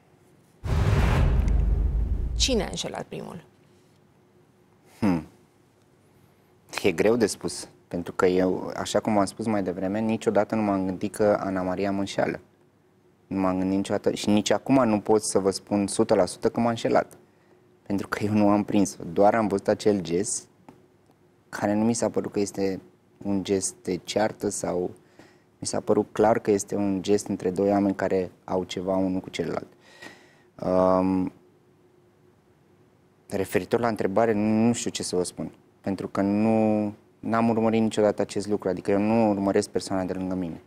Speaker 1: Cine a înșelat primul?
Speaker 2: Hmm. E greu de spus, pentru că eu, așa cum am spus mai devreme, niciodată nu m-am gândit că Ana Maria mă înșeală. Nu m-am gândit niciodată și nici acum nu pot să vă spun o sută la sută că m-a înșelat. Pentru că eu nu am prins-o. Doar am văzut acel gest care nu mi s-a părut că este un gest de ceartă sau mi s-a părut clar că este un gest între doi oameni care au ceva unul cu celălalt. Um, referitor la întrebare, nu știu ce să vă spun. Pentru că nu n-am urmărit niciodată acest lucru. Adică eu nu urmăresc persoana de lângă mine.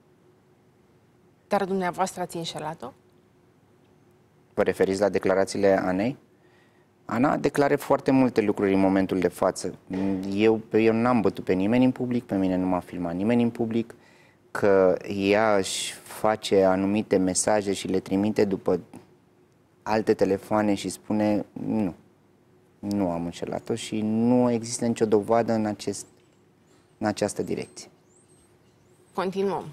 Speaker 1: Dar dumneavoastră ați înșelat-o?
Speaker 2: Vă referiți la declarațiile Anei? Ana declară foarte multe lucruri în momentul de față. Eu, eu n-am bătut pe nimeni în public, pe mine nu m-a filmat nimeni în public, că ea își face anumite mesaje și le trimite după alte telefoane și spune nu, nu am înșelat-o și nu există nicio dovadă în, acest, în această direcție.
Speaker 1: Continuăm.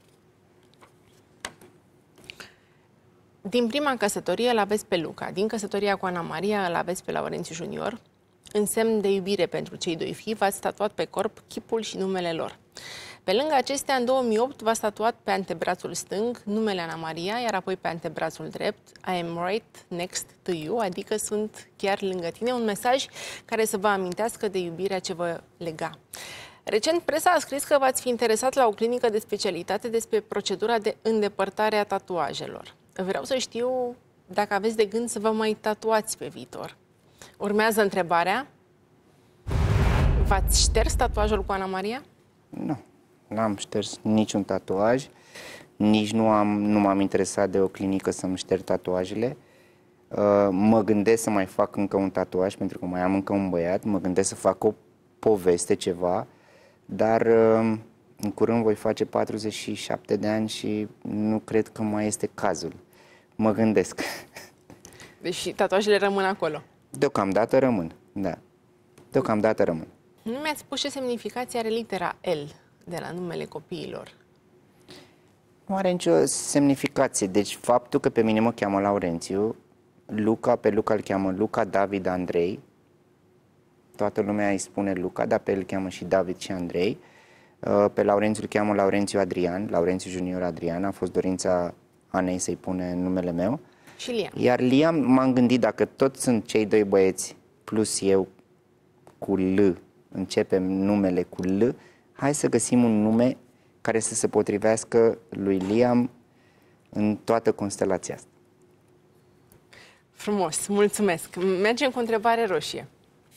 Speaker 1: Din prima căsătorie îl aveți pe Luca, din căsătoria cu Ana Maria îl aveți pe Laurențiu Junior. În semn de iubire pentru cei doi fii, v-ați tatuat pe corp chipul și numele lor. Pe lângă acestea, în două mii opt, v-ați tatuat pe antebrațul stâng numele Ana Maria, iar apoi pe antebrațul drept I am right next to you, adică sunt chiar lângă tine, un mesaj care să vă amintească de iubirea ce vă lega. Recent, presa a scris că v-ați fi interesat la o clinică de specialitate despre procedura de îndepărtare a tatuajelor. Vreau să știu dacă aveți de gând să vă mai tatuați pe viitor. Urmează întrebarea. V-ați șters tatuajul cu Ana Maria?
Speaker 2: Nu, n-am șters niciun tatuaj, nici nu am, nu m-am interesat de o clinică să-mi șterg tatuajele. Uh, mă gândesc să mai fac încă un tatuaj, pentru că mai am încă un băiat, mă gândesc să fac o poveste, ceva, dar uh, în curând voi face patruzeci și șapte de ani și nu cred că mai este cazul. Mă gândesc.
Speaker 1: Deci tatuajele rămân acolo?
Speaker 2: Deocamdată rămân, da. Deocamdată rămân.
Speaker 1: Nu mi-ați spus ce semnificație are litera L de la numele copiilor?
Speaker 2: Nu are nicio semnificație. Deci faptul că pe mine mă cheamă Laurențiu, Luca, pe Luca îl cheamă Luca David Andrei, toată lumea îi spune Luca, dar pe el îl cheamă și David și Andrei. Pe Laurențiu îl cheamă Laurențiu Adrian, Laurențiu Junior Adrian, a fost dorința Anei să-i pune numele meu.
Speaker 1: Și Liam.
Speaker 2: Iar Liam, m-am gândit, dacă toți sunt cei doi băieți plus eu cu L, începem numele cu L, hai să găsim un nume care să se potrivească lui Liam în toată constelația asta.
Speaker 1: Frumos, mulțumesc. Mergem cu întrebare roșie.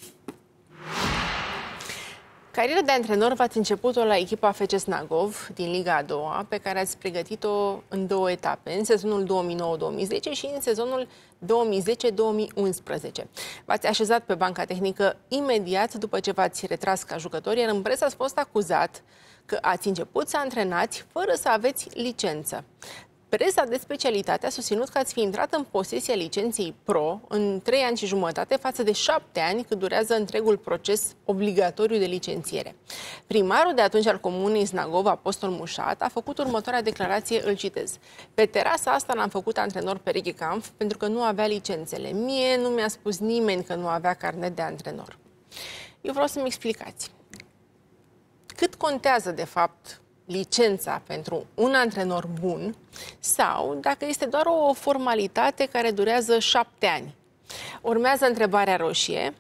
Speaker 1: Cariera de antrenor v-ați început-o la echipa F C Snagov din Liga a doua, pe care ați pregătit-o în două etape, în sezonul două mii nouă două mii zece și în sezonul două mii zece două mii unsprezece. V-ați așezat pe banca tehnică imediat după ce v-ați retras ca jucător, iar în presă ați fost acuzat că ați început să antrenați fără să aveți licență. Presa de specialitate a susținut că ați fi intrat în posesia licenței pro în trei ani și jumătate față de șapte ani cât durează întregul proces obligatoriu de licențiere. Primarul de atunci al comunei Snagov, Apostol Mușat, a făcut următoarea declarație, îl citez. Pe terasa asta l-am făcut antrenor Pereche Camp pentru că nu avea licențele. Mie nu mi-a spus nimeni că nu avea carnet de antrenor. Eu vreau să-mi explicați. Cât contează, de fapt, licența pentru un antrenor bun sau dacă este doar o formalitate care durează șapte ani? Urmează întrebarea roșie.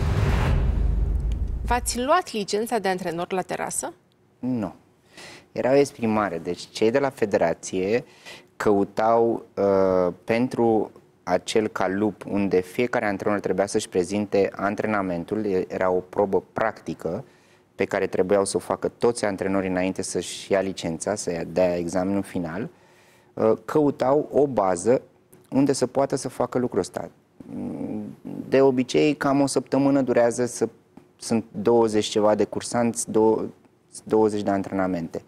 Speaker 1: V-ați luat licența de antrenor la terasă?
Speaker 2: Nu. Era o exprimare. Deci cei de la federație căutau uh, pentru acel calup unde fiecare antrenor trebuia să-și prezinte antrenamentul, era o probă practică pe care trebuiau să o facă toți antrenorii înainte să-și ia licența, să dea examenul final, căutau o bază unde să poată să facă lucrul ăsta. De obicei, cam o săptămână durează, să sunt douăzeci ceva de cursanți, douăzeci de antrenamente.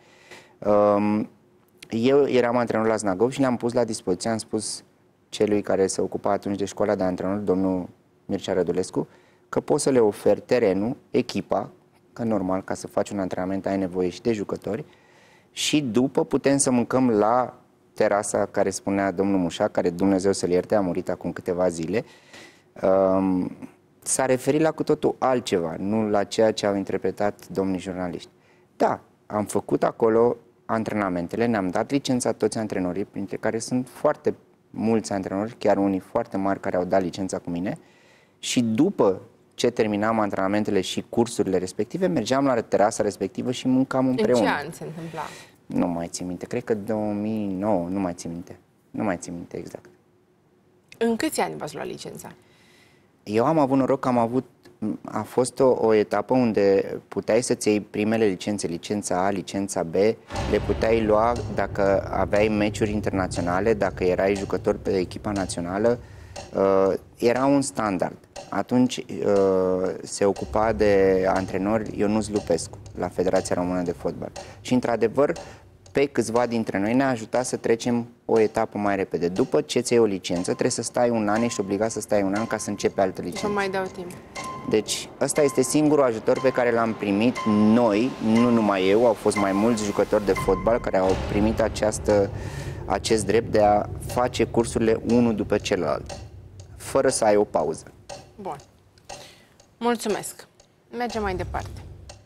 Speaker 2: Eu eram antrenor la Snagov și le-am pus la dispoziție, am spus celui care se ocupa atunci de școala de antrenor, domnul Mircea Rădulescu, că pot să le ofer terenul, echipa, că normal, ca să faci un antrenament ai nevoie și de jucători, și după putem să mâncăm la terasa care spunea domnul Mușa, care Dumnezeu să-l ierte, a murit acum câteva zile. Um, s-a referit la cu totul altceva, nu la ceea ce au interpretat domnii jurnaliști. Da, am făcut acolo antrenamentele, ne-am dat licența toți antrenorii, printre care sunt foarte mulți antrenori, chiar unii foarte mari care au dat licența cu mine, și după ce terminam antrenamentele și cursurile respective, mergeam la terasa respectivă și mâncam împreună.
Speaker 1: În ce an se întâmpla?
Speaker 2: Nu mai țin minte, cred că două mii nouă, nu mai țin minte. Nu mai țin minte exact.
Speaker 1: În câți ani v-ați luat licența?
Speaker 2: Eu am avut noroc că am avut, a fost o, o etapă unde puteai să-ți iei primele licențe, licența A, licența B, le puteai lua dacă aveai meciuri internaționale, dacă erai jucător pe echipa națională, uh, era un standard. Atunci uh, se ocupa de antrenori Ionuț Lupescu la Federația Română de Fotbal. Și într-adevăr, pe câțiva dintre noi ne-a ajutat să trecem o etapă mai repede. După ce ți iei o licență, trebuie să stai un an, ești obligat să stai un an ca să începi altă licență.
Speaker 1: Să mai dau timp.
Speaker 2: Deci, ăsta este singurul ajutor pe care l-am primit noi, nu numai eu, au fost mai mulți jucători de fotbal care au primit această, acest drept de a face cursurile unul după celălalt, fără să ai o pauză.
Speaker 1: Bun. Mulțumesc. Mergem mai departe.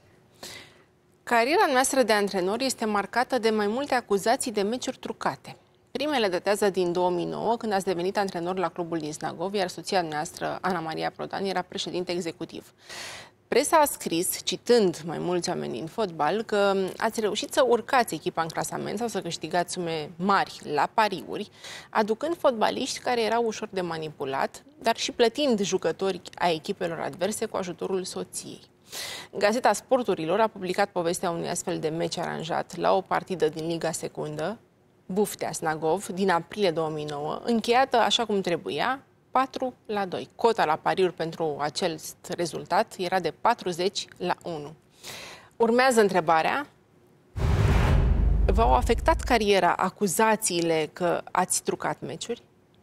Speaker 1: Cariera noastră de antrenor este marcată de mai multe acuzații de meciuri trucate. Primele datează din două mii nouă, când ați devenit antrenor la clubul din Snagov, iar soția noastră, Ana Maria Prodan, era președinte executiv. Presa a scris, citând mai mulți oameni din fotbal, că ați reușit să urcați echipa în clasament sau să câștigați sume mari la pariuri, aducând fotbaliști care erau ușor de manipulat, dar și plătind jucători a echipelor adverse cu ajutorul soției. Gazeta Sporturilor a publicat povestea unui astfel de meci aranjat la o partidă din Liga Secundă, Buftea Snagov, din aprilie două mii nouă, încheiată așa cum trebuia, patru la doi. Cota la pariuri pentru acest rezultat era de patruzeci la unu. Urmează întrebarea: v-au afectat cariera acuzațiile că ați trucat meciuri?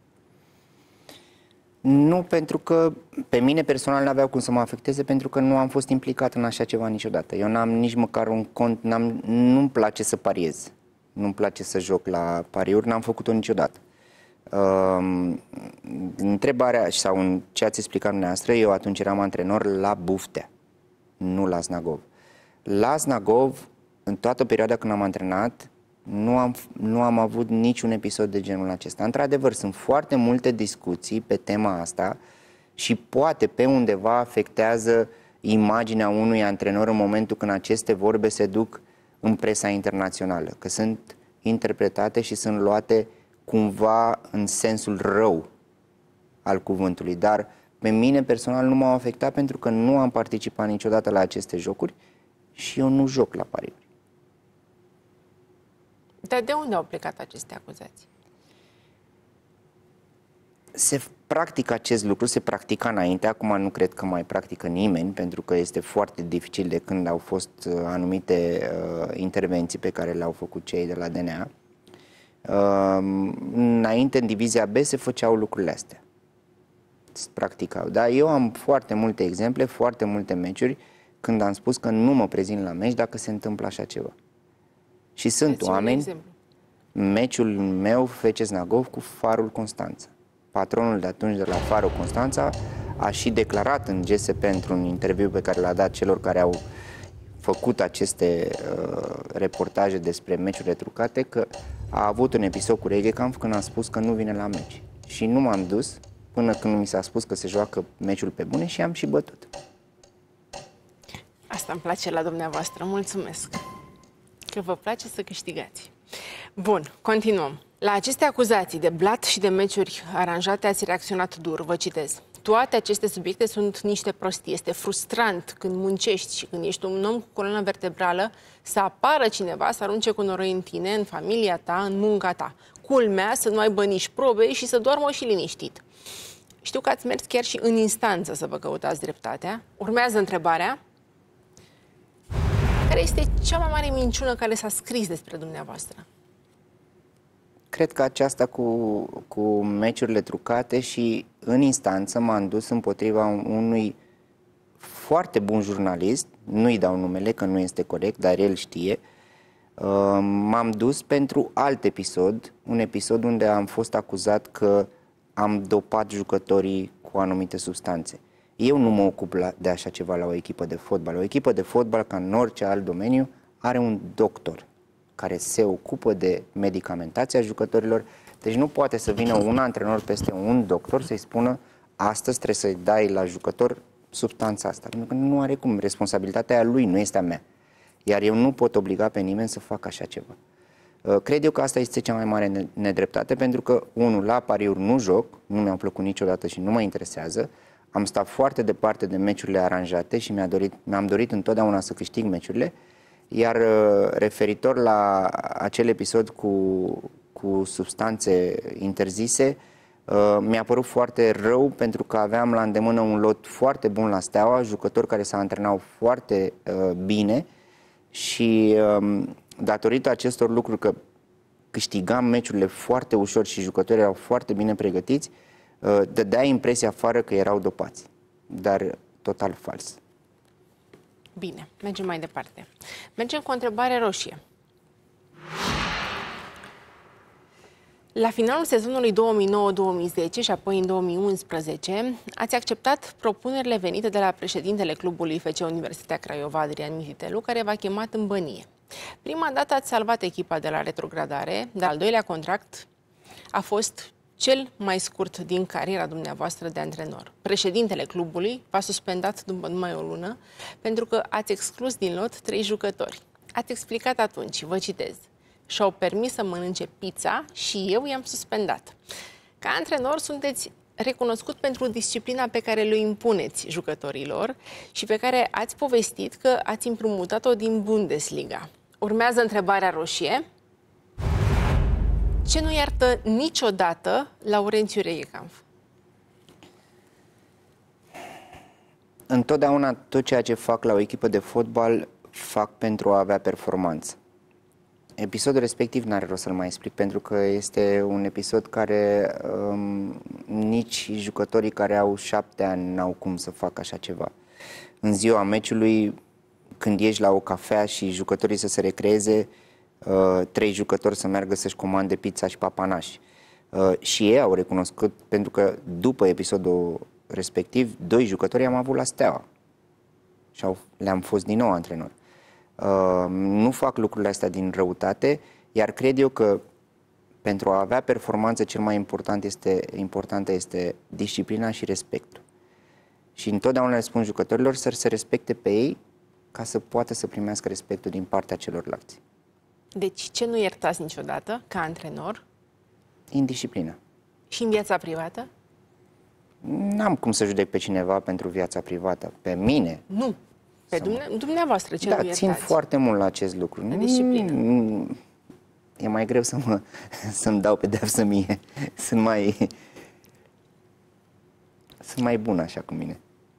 Speaker 2: Nu, pentru că pe mine personal n-aveau cum să mă afecteze, pentru că nu am fost implicat în așa ceva niciodată. Eu n-am nici măcar un cont, n-am, nu-mi place să pariez. Nu-mi place să joc la pariuri, n-am făcut-o niciodată. Uh, întrebarea, sau în ce ați explicat dumneavoastră, eu atunci eram antrenor la Buftea, nu la Snagov. La Snagov, în toată perioada când am antrenat, nu am, nu am avut niciun episod de genul acesta. Într-adevăr, sunt foarte multe discuții pe tema asta și poate pe undeva afectează imaginea unui antrenor în momentul când aceste vorbe se duc în presa internațională, că sunt interpretate și sunt luate cumva în sensul rău al cuvântului. Dar pe mine personal nu m-au afectat pentru că nu am participat niciodată la aceste jocuri și eu nu joc la pariuri.
Speaker 1: Dar de unde au plecat aceste acuzații?
Speaker 2: Se practică acest lucru, se practica înainte, acum nu cred că mai practică nimeni, pentru că este foarte dificil de când au fost anumite uh, intervenții pe care le-au făcut cei de la D N A. Uh, înainte, în divizia B, se făceau lucrurile astea. Se practicau. Dar eu am foarte multe exemple, foarte multe meciuri, când am spus că nu mă prezint la meci dacă se întâmplă așa ceva. Și sunt
Speaker 1: Deci,
Speaker 2: oameni, meciul meu F C Snagov cu Farul Constanța. Patronul de atunci de la Farul Constanța a și declarat în G S P într-un interviu pe care l-a dat celor care au făcut aceste uh, reportaje despre meciurile trucate că a avut un episod cu Regecamp când a spus că nu vine la meci. Și nu m-am dus până când mi s-a spus că se joacă meciul pe bune și am și bătut.
Speaker 1: Asta îmi place la dumneavoastră. Mulțumesc că vă place să câștigați. Bun, continuăm. La aceste acuzații de blat și de meciuri aranjate ați reacționat dur, vă citez. Toate aceste subiecte sunt niște prostii. Este frustrant când muncești și când ești un om cu coloana vertebrală să apară cineva să arunce cu noroi în tine, în familia ta, în munca ta. Culmea să nu aibă nici probe și să doarmă și liniștit. Știu că ați mers chiar și în instanță să vă căutați dreptatea. Urmează întrebarea: care este cea mai mare minciună care s-a scris despre dumneavoastră?
Speaker 2: Cred că aceasta cu, cu meciurile trucate și în instanță m-am dus împotriva unui foarte bun jurnalist, nu-i dau numele că nu este corect, dar el știe. M-am dus pentru alt episod, un episod unde am fost acuzat că am dopat jucătorii cu anumite substanțe. Eu nu mă ocup de așa ceva la o echipă de fotbal. O echipă de fotbal, ca în orice alt domeniu, are un doctor care se ocupă de medicamentația jucătorilor. Deci nu poate să vină un antrenor peste un doctor să-i spună astăzi trebuie să-i dai la jucător substanța asta. Pentru că nu are cum. Responsabilitatea aia lui, nu este a mea. Iar eu nu pot obliga pe nimeni să facă așa ceva. Cred eu că asta este cea mai mare nedreptate, pentru că, unul, la pariuri nu joc, nu mi-au plăcut niciodată și nu mă interesează. Am stat foarte departe de meciurile aranjate și mi-a dorit, mi-am dorit întotdeauna să câștig meciurile. Iar referitor la acel episod cu, cu substanțe interzise, mi-a părut foarte rău pentru că aveam la îndemână un lot foarte bun la Steaua, jucători care se antrenau foarte bine și datorită acestor lucruri, că câștigam meciurile foarte ușor și jucătorii erau foarte bine pregătiți, dădea impresia afară că erau dopați, dar total fals.
Speaker 1: Bine, mergem mai departe. Mergem cu o întrebare roșie. La finalul sezonului două mii nouă două mii zece și apoi în două mii unsprezece ați acceptat propunerile venite de la președintele clubului F C Universitatea Craiova, Adrian Mititelu, care v-a chemat în bănie. Prima dată ați salvat echipa de la retrogradare, dar al doilea contract a fost cel mai scurt din cariera dumneavoastră de antrenor. Președintele clubului v-a suspendat după numai o lună pentru că ați exclus din lot trei jucători. Ați explicat atunci, vă citez, și-au permis să mănânce pizza și eu i-am suspendat. Ca antrenor sunteți recunoscut pentru disciplina pe care le impuneți jucătorilor și pe care ați povestit că ați împrumutat-o din Bundesliga. Urmează întrebarea roșie. Ce nu iartă niciodată Laurențiu Regecampf?
Speaker 2: Întotdeauna tot ceea ce fac la o echipă de fotbal fac pentru a avea performanță. Episodul respectiv n-are rost să-l mai explic, pentru că este un episod care um, nici jucătorii care au șapte ani n-au cum să facă așa ceva. În ziua meciului, când ești la o cafea și jucătorii să se recreeze, uh, trei jucători să meargă să-și comande pizza și papanași. Uh, și ei au recunoscut, pentru că după episodul respectiv, doi jucători am avut la Steaua și au, le-am fost din nou antrenor. Uh, nu fac lucrurile astea din răutate, iar cred eu că pentru a avea performanță cel mai important este, importantă este disciplina și respectul. Și întotdeauna le spun jucătorilor să se respecte pe ei ca să poată să primească respectul din partea celorlalți.
Speaker 1: Deci ce nu iertați niciodată ca antrenor?
Speaker 2: Indisciplina.
Speaker 1: Și în viața privată?
Speaker 2: N-am cum să judec pe cineva pentru viața privată. Pe mine.
Speaker 1: Nu. Pe dumne dumneavoastră ce
Speaker 2: da,
Speaker 1: nu iertați?
Speaker 2: țin foarte mult la acest lucru.
Speaker 1: La disciplină.
Speaker 2: Mm, e mai greu să mă, să-mi dau pedeapsă mie. Sunt mai... Sunt mai bun așa cu mine.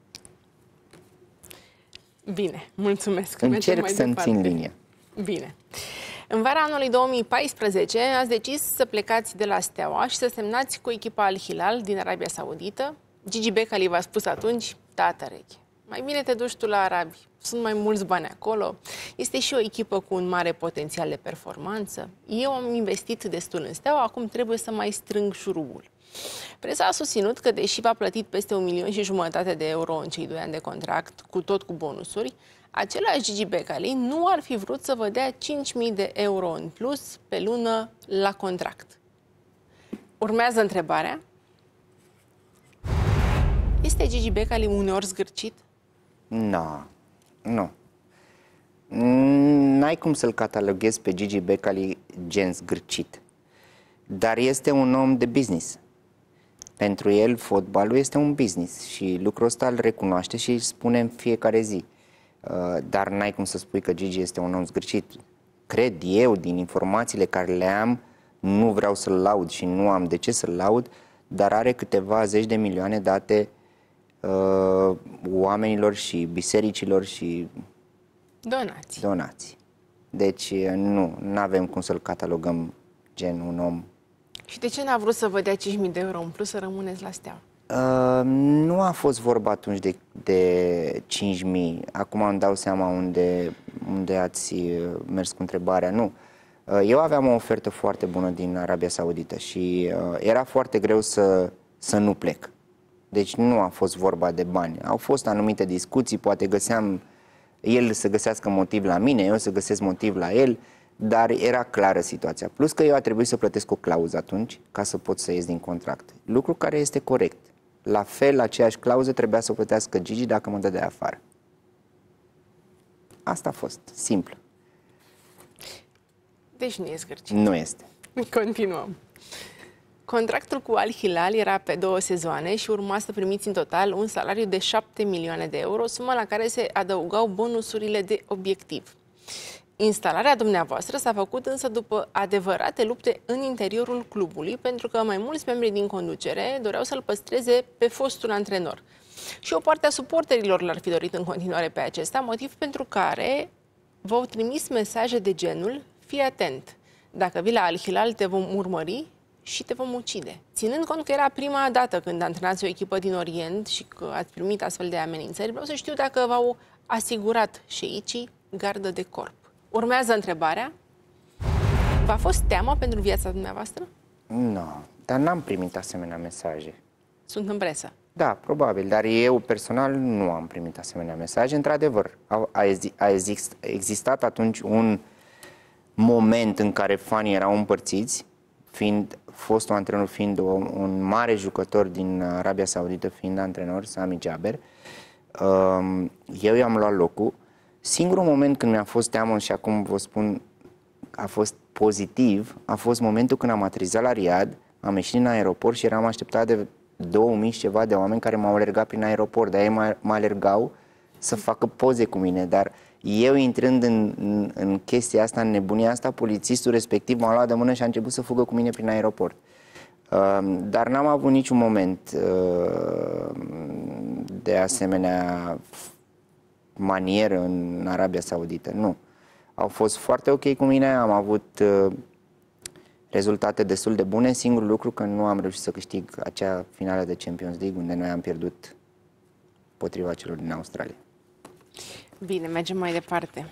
Speaker 1: Bine, mulțumesc.
Speaker 2: Încerc să-mi țin linia.
Speaker 1: Bine. În vara anului două mii paisprezece ați decis să plecați de la Steaua și să semnați cu echipa Al Hilal din Arabia Saudită. Gigi Becali v-a spus atunci, tată reche, mai bine te duci tu la arabi, sunt mai mulți bani acolo, este și o echipă cu un mare potențial de performanță. Eu am investit destul în Steaua, acum trebuie să mai strâng șurubul. Presa a susținut că, deși v-a plătit peste un milion și jumătate de euro în cei doi ani de contract, cu tot cu bonusuri, același Gigi Becali nu ar fi vrut să vă dea cinci mii de euro în plus pe lună la contract. Urmează întrebarea. Este Gigi Becali uneori zgârcit?
Speaker 2: No, nu. N-ai cum să-l cataloghezi pe Gigi Becali gen zgârcit. Dar este un om de business. Pentru el, fotbalul este un business și lucrul ăsta îl recunoaște și îl spune în fiecare zi. Dar n-ai cum să spui că Gigi este un om zgârcit. Cred eu, din informațiile care le am, nu vreau să-l laud și nu am de ce să-l laud, dar are câteva zeci de milioane date uh, oamenilor și bisericilor și
Speaker 1: donații.
Speaker 2: donații. Deci nu, nu avem cum să-l catalogăm gen un om.
Speaker 1: Și de ce n-a vrut să vă dea cinci mii de euro în plus să rămâneți la Steaua?
Speaker 2: Uh, nu a fost vorba atunci de, de cinci mii. Acum îmi dau seama unde, unde ați mers cu întrebarea. Nu. Uh, eu aveam o ofertă foarte bună din Arabia Saudită și uh, era foarte greu să, să nu plec. Deci nu a fost vorba de bani. Au fost anumite discuții, poate găseam el să găsească motiv la mine, eu să găsesc motiv la el, dar era clară situația. Plus că eu a trebuit să plătesc o clauză atunci ca să pot să ies din contract. Lucru care este corect. La fel, aceeași clauză trebuia să o plătească Gigi dacă mă dădea afară. Asta a fost. Simplu.
Speaker 1: Deci nu e zgârcit.
Speaker 2: Nu este.
Speaker 1: Continuăm. Contractul cu Al Hilal era pe două sezoane și urma să primiți în total un salariu de șapte milioane de euro, sumă la care se adăugau bonusurile de obiectiv. Instalarea dumneavoastră s-a făcut însă după adevărate lupte în interiorul clubului, pentru că mai mulți membri din conducere doreau să-l păstreze pe fostul antrenor. Și o parte a suporterilor l-ar fi dorit în continuare pe acesta, motiv pentru care v-au trimis mesaje de genul: fii atent, dacă vii la Al Hilal te vom urmări și te vom ucide. Ținând cont că era prima dată când antrenați o echipă din Orient și că ați primit astfel de amenințări, vreau să știu dacă v-au asigurat șeicii gardă de corp. Urmează întrebarea. V-a fost teamă pentru viața dumneavoastră?
Speaker 2: Nu, dar n-am primit asemenea mesaje.
Speaker 1: Sunt în presă.
Speaker 2: Da, probabil, dar eu personal nu am primit asemenea mesaje. Într-adevăr, a, a exist, existat atunci un moment în care fanii erau împărțiți, fiind fostul antrenor, fiind o, un mare jucător din Arabia Saudită, fiind antrenor, Sami Jaber. Eu i-am luat locul. Singurul moment când mi-a fost teamă, și acum vă spun, a fost pozitiv, a fost momentul când am aterizat la Riyadh, am ieșit în aeroport și eram așteptat de două mii și ceva de oameni care m-au alergat prin aeroport, dar ei mă alergau să facă poze cu mine, dar eu intrând în, în, în chestia asta, în nebunia asta, polițistul respectiv m-a luat de mână și a început să fugă cu mine prin aeroport. Uh, dar n-am avut niciun moment uh, de asemenea manieră în Arabia Saudită, nu. Au fost foarte ok cu mine, am avut uh, rezultate destul de bune. Singurul lucru că nu am reușit să câștig acea finală de Champions League unde noi am pierdut potriva celor din Australia.
Speaker 1: Bine, mergem mai departe.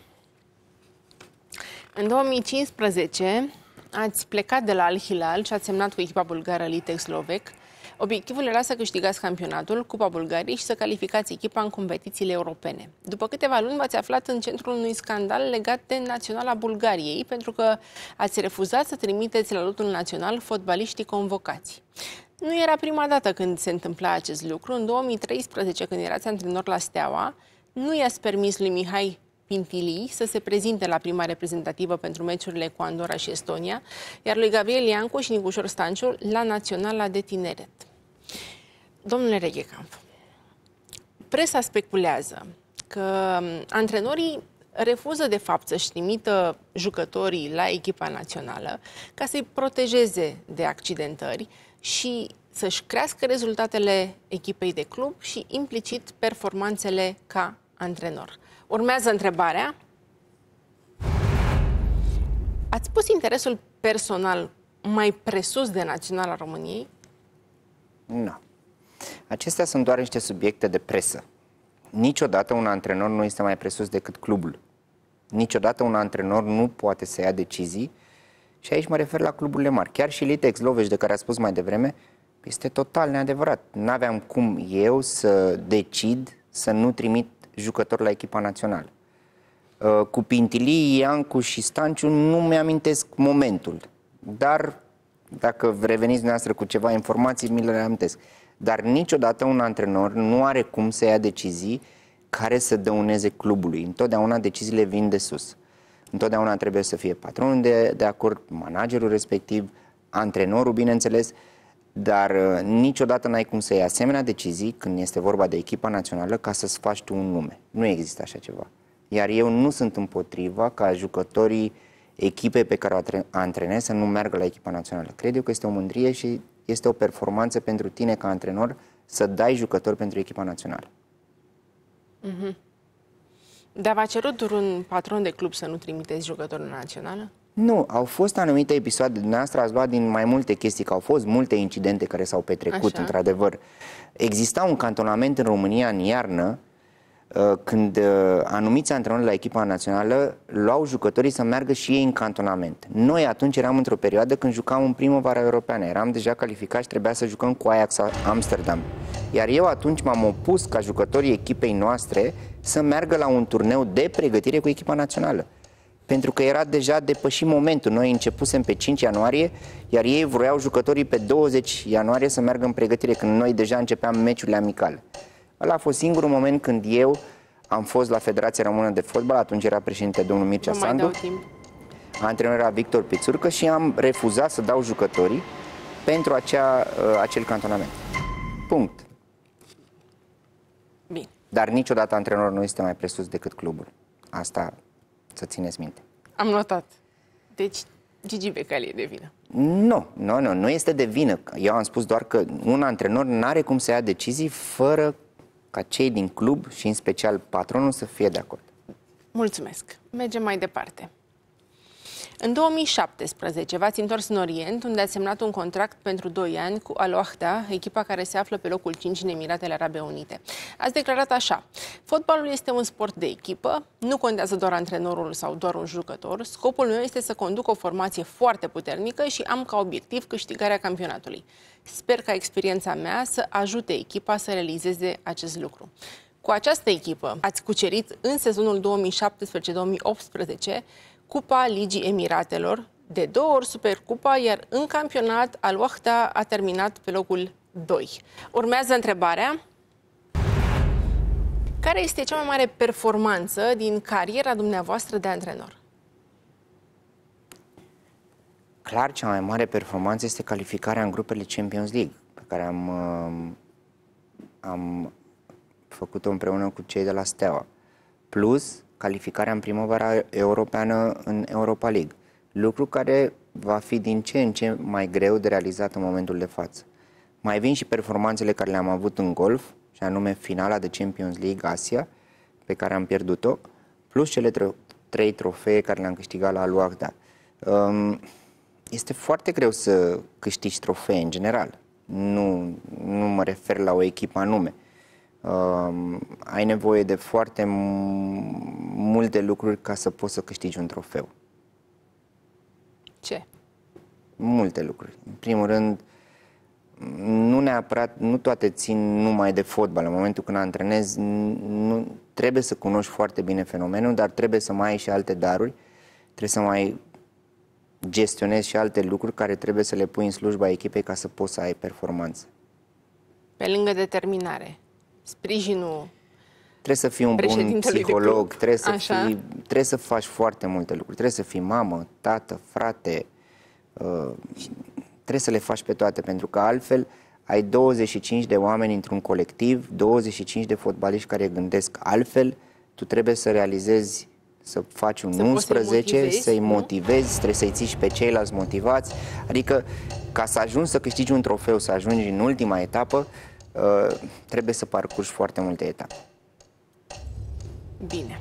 Speaker 1: În două mii cincisprezece ați plecat de la Al Hilal și ați semnat cu echipa bulgară Litex Lovec. Obiectivul era să câștigați campionatul, Cupa Bulgariei și să calificați echipa în competițiile europene. După câteva luni v-ați aflat în centrul unui scandal legat de Naționala Bulgariei, pentru că ați refuzat să trimiteți la lotul național fotbaliștii convocați. Nu era prima dată când se întâmpla acest lucru. În două mii treisprezece, când erați antrenor la Steaua, nu i-ați permis lui Mihai Pintilii să se prezinte la prima reprezentativă pentru meciurile cu Andorra și Estonia, iar lui Gabriel Iancu și Nicușor Stanciu la Naționala de Tineret. Domnule Reghecamp, presa speculează că antrenorii refuză de fapt să-și trimită jucătorii la echipa națională ca să-i protejeze de accidentări și să-și crească rezultatele echipei de club și implicit performanțele ca antrenor. Urmează întrebarea. Ați pus interesul personal mai presus de Naționala României?
Speaker 2: Nu. Acestea sunt doar niște subiecte de presă. Niciodată un antrenor nu este mai presus decât clubul. Niciodată un antrenor nu poate să ia decizii și aici mă refer la cluburile mari. Chiar și Litex Lovec, de care a spus mai devreme, este total neadevărat. N-aveam cum eu să decid să nu trimit jucători la echipa națională. Cu Pintilii, Iancu și Stanciu nu mi-amintesc momentul, dar dacă reveniți dumneavoastră cu ceva informații, mi le amintesc. Dar niciodată un antrenor nu are cum să ia decizii care să dăuneze clubului. Întotdeauna deciziile vin de sus. Întotdeauna trebuie să fie patronul de, de acord, managerul respectiv, antrenorul, bineînțeles, dar uh, niciodată n-ai cum să iei asemenea decizii când este vorba de echipa națională ca să-ți faci tu un nume. Nu există așa ceva. Iar eu nu sunt împotriva ca jucătorii echipei pe care o antrenez să nu meargă la echipa națională. Cred eu că este o mândrie și este o performanță pentru tine ca antrenor să dai jucători pentru echipa națională.
Speaker 1: Mm-hmm. Dar v-a cerut un patron de club să nu trimiteți jucători la națională?
Speaker 2: Nu, au fost anumite episoade, dumneavoastră ați luat din mai multe chestii, că au fost multe incidente care s-au petrecut, într-adevăr. Exista un cantonament în România în iarnă, când anumiți antrenori la echipa națională luau jucătorii să meargă și ei în cantonament. Noi atunci eram într-o perioadă când jucam în primăvara europeană, eram deja calificați și trebuia să jucăm cu Ajax Amsterdam. Iar eu atunci m-am opus ca jucătorii echipei noastre să meargă la un turneu de pregătire cu echipa națională. Pentru că era deja depășit momentul. Noi începusem pe cinci ianuarie, iar ei vroiau jucătorii pe douăzeci ianuarie să meargă în pregătire, când noi deja începeam meciurile amicale. Ăla a fost singurul moment când eu am fost la Federația Română de Fotbal, atunci era președinte domnul Mircea Sandu, antrenor era Victor Pițurcă și am refuzat să dau jucătorii pentru acea, acel cantonament. Punct.
Speaker 1: Bine.
Speaker 2: Dar niciodată antrenorul nu este mai presus decât clubul. Asta să țineți minte.
Speaker 1: Am notat. Deci Gigi Becali e de vină.
Speaker 2: Nu, nu, nu, nu este de vină. Eu am spus doar că un antrenor nu are cum să ia decizii fără ca cei din club și în special patronul să fie de acord.
Speaker 1: Mulțumesc. Mergem mai departe. În două mii șaptesprezece v-ați întors în Orient, unde ați semnat un contract pentru doi ani cu Al Wahda, echipa care se află pe locul cinci în Emiratele Arabe Unite. Ați declarat așa: fotbalul este un sport de echipă, nu contează doar antrenorul sau doar un jucător, scopul meu este să conduc o formație foarte puternică și am ca obiectiv câștigarea campionatului. Sper ca experiența mea să ajute echipa să realizeze acest lucru. Cu această echipă ați cucerit în sezonul două mii șaptesprezece două mii optsprezece Cupa Ligii Emiratelor, de două ori Supercupa, iar în campionat Al Wahda a terminat pe locul doi. Urmează întrebarea: care este cea mai mare performanță din cariera dumneavoastră de antrenor?
Speaker 2: Clar, cea mai mare performanță este calificarea în grupele Champions League, pe care am, uh, am făcut-o împreună cu cei de la Steaua, plus calificarea în primăvara europeană în Europa League, lucru care va fi din ce în ce mai greu de realizat în momentul de față. Mai vin și performanțele care le-am avut în golf, și anume finala de Champions League Asia, pe care am pierdut-o, plus cele trei trofee care le-am câștigat la Al Wahda. Um, este foarte greu să câștigi trofee în general. Nu, nu mă refer la o echipă anume. Um, ai nevoie de foarte multe lucruri ca să poți să câștigi un trofeu.
Speaker 1: Ce?
Speaker 2: Multe lucruri. În primul rând, nu neapărat, nu toate țin numai de fotbal. În momentul când antrenezi, nu, trebuie să cunoști foarte bine fenomenul, dar trebuie să mai ai și alte daruri, trebuie să mai gestionezi și alte lucruri care trebuie să le pui în slujba echipei ca să poți să ai performanță.
Speaker 1: Pe lângă determinare, sprijinul
Speaker 2: Trebuie să fii un bun psiholog, trebuie să, fii, trebuie să faci foarte multe lucruri. Trebuie să fii mamă, tată, frate, uh, trebuie să le faci pe toate, pentru că altfel ai douăzeci și cinci de oameni într-un colectiv, douăzeci și cinci de fotbaliști care gândesc altfel, tu trebuie să realizezi, să faci un unsprezece, să-i motivezi, trebuie să-i ții și pe ceilalți motivați, adică ca să ajungi să câștigi un trofeu, să ajungi în ultima etapă, uh, trebuie să parcurgi foarte multe etape.
Speaker 1: Bine.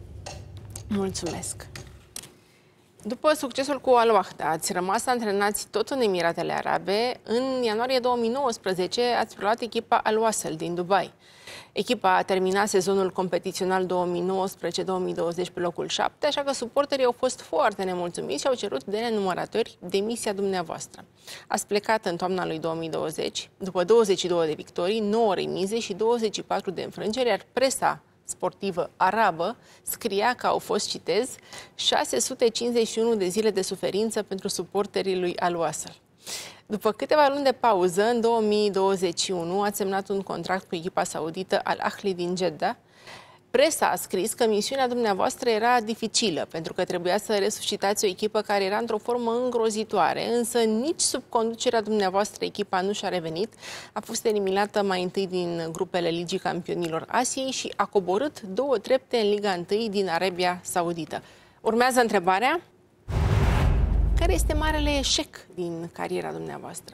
Speaker 1: Mulțumesc. După succesul cu Al Wahda, ați rămas antrenați tot în Emiratele Arabe. În ianuarie două mii nouăsprezece ați preluat echipa Al Wasl din Dubai. Echipa a terminat sezonul competițional două mii nouăsprezece două mii douăzeci pe locul șapte, așa că suporterii au fost foarte nemulțumiți și au cerut de nenumărători demisia dumneavoastră. Ați plecat în toamna lui două mii douăzeci, după douăzeci și două de victorii, nouă remize și douăzeci și patru de înfrângeri, iar presa sportivă arabă scria că au fost, citez, șase sute cincizeci și unu de zile de suferință pentru suporterii lui Al Wasl. După câteva luni de pauză, în două mii douăzeci și unu ați semnat un contract cu echipa saudită Al Ahly din Jeddah. Presa a scris că misiunea dumneavoastră era dificilă, pentru că trebuia să resuscitați o echipă care era într-o formă îngrozitoare, însă nici sub conducerea dumneavoastră echipa nu și-a revenit. A fost eliminată mai întâi din grupele Ligii Campionilor Asiei și a coborât două trepte în Liga unu din Arabia Saudită. Urmează întrebarea: care este marele eșec din cariera dumneavoastră?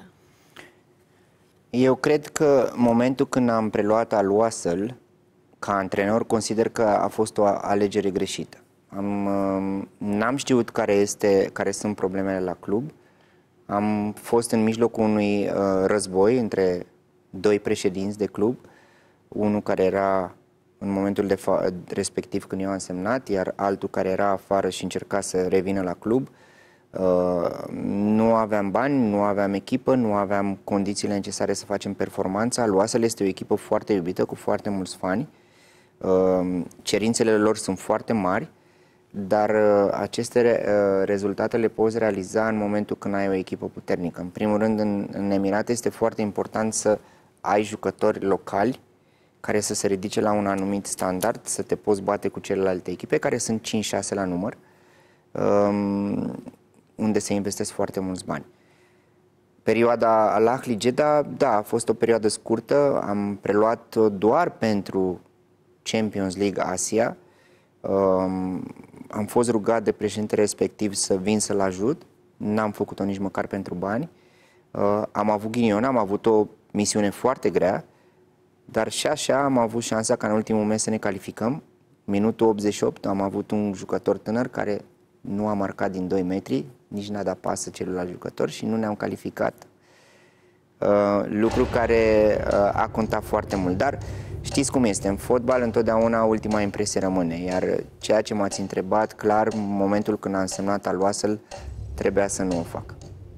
Speaker 2: Eu cred că momentul când am preluat Al Wasl, ca antrenor, consider că a fost o alegere greșită. Am, n-am știut care, este, care sunt problemele la club. Am fost în mijlocul unui uh, război între doi președinți de club, unul care era în momentul de respectiv când eu am semnat, iar altul care era afară și încerca să revină la club. Uh, nu aveam bani, nu aveam echipă, nu aveam condițiile necesare să facem performanța. Al Wasl este o echipă foarte iubită, cu foarte mulți fani. Uh, cerințele lor sunt foarte mari, dar uh, aceste uh, rezultate le poți realiza în momentul când ai o echipă puternică. În primul rând, în, în Emirate este foarte important să ai jucători locali care să se ridice la un anumit standard, să te poți bate cu celelalte echipe, care sunt cinci șase la număr, uh, unde se investesc foarte mulți bani. Perioada Al Ahly Jeddah, da, a fost o perioadă scurtă, am preluat doar pentru Champions League Asia. Um, am fost rugat de președintele respectiv să vin să-l ajut, n-am făcut-o nici măcar pentru bani. Uh, am avut ghinion, am avut o misiune foarte grea, dar și așa am avut șansa ca în ultimul moment să ne calificăm. Minutul optzeci și opt am avut un jucător tânăr care nu a marcat din doi metri, nici n-a dat pasă celuilalt jucător și nu ne-am calificat. Uh, lucru care uh, a contat foarte mult, dar știți cum este, în fotbal întotdeauna ultima impresie rămâne, iar ceea ce m-ați întrebat, clar, în momentul când am semnat Al Wasl, trebuia să nu o fac.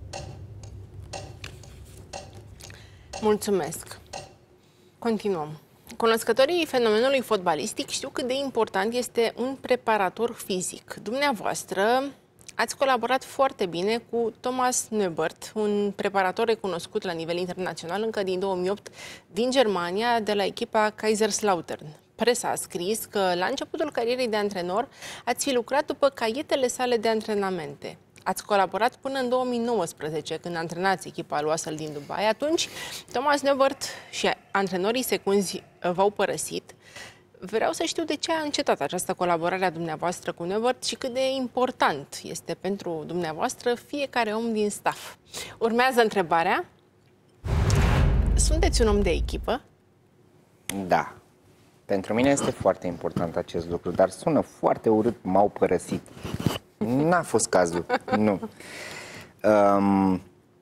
Speaker 1: Mulțumesc. Continuăm. Cunoscătorii fenomenului fotbalistic știu cât de important este un preparator fizic. Dumneavoastră ați colaborat foarte bine cu Thomas Neubert, un preparator recunoscut la nivel internațional încă din două mii opt din Germania, de la echipa Kaiserslautern. Presa a scris că la începutul carierei de antrenor ați fi lucrat după caietele sale de antrenamente. Ați colaborat până în două mii nouăsprezece, când antrenați echipa lui Wasl din Dubai. Atunci, Thomas Neuwirth și antrenorii secunzi v-au părăsit. Vreau să știu de ce a încetat această colaborare a dumneavoastră cu Neuwirth și cât de important este pentru dumneavoastră fiecare om din staff. Urmează întrebarea. Sunteți un om de echipă?
Speaker 2: Da. Pentru mine este foarte important acest lucru, dar sună foarte urât, m-au părăsit. N-a fost cazul, nu. Um,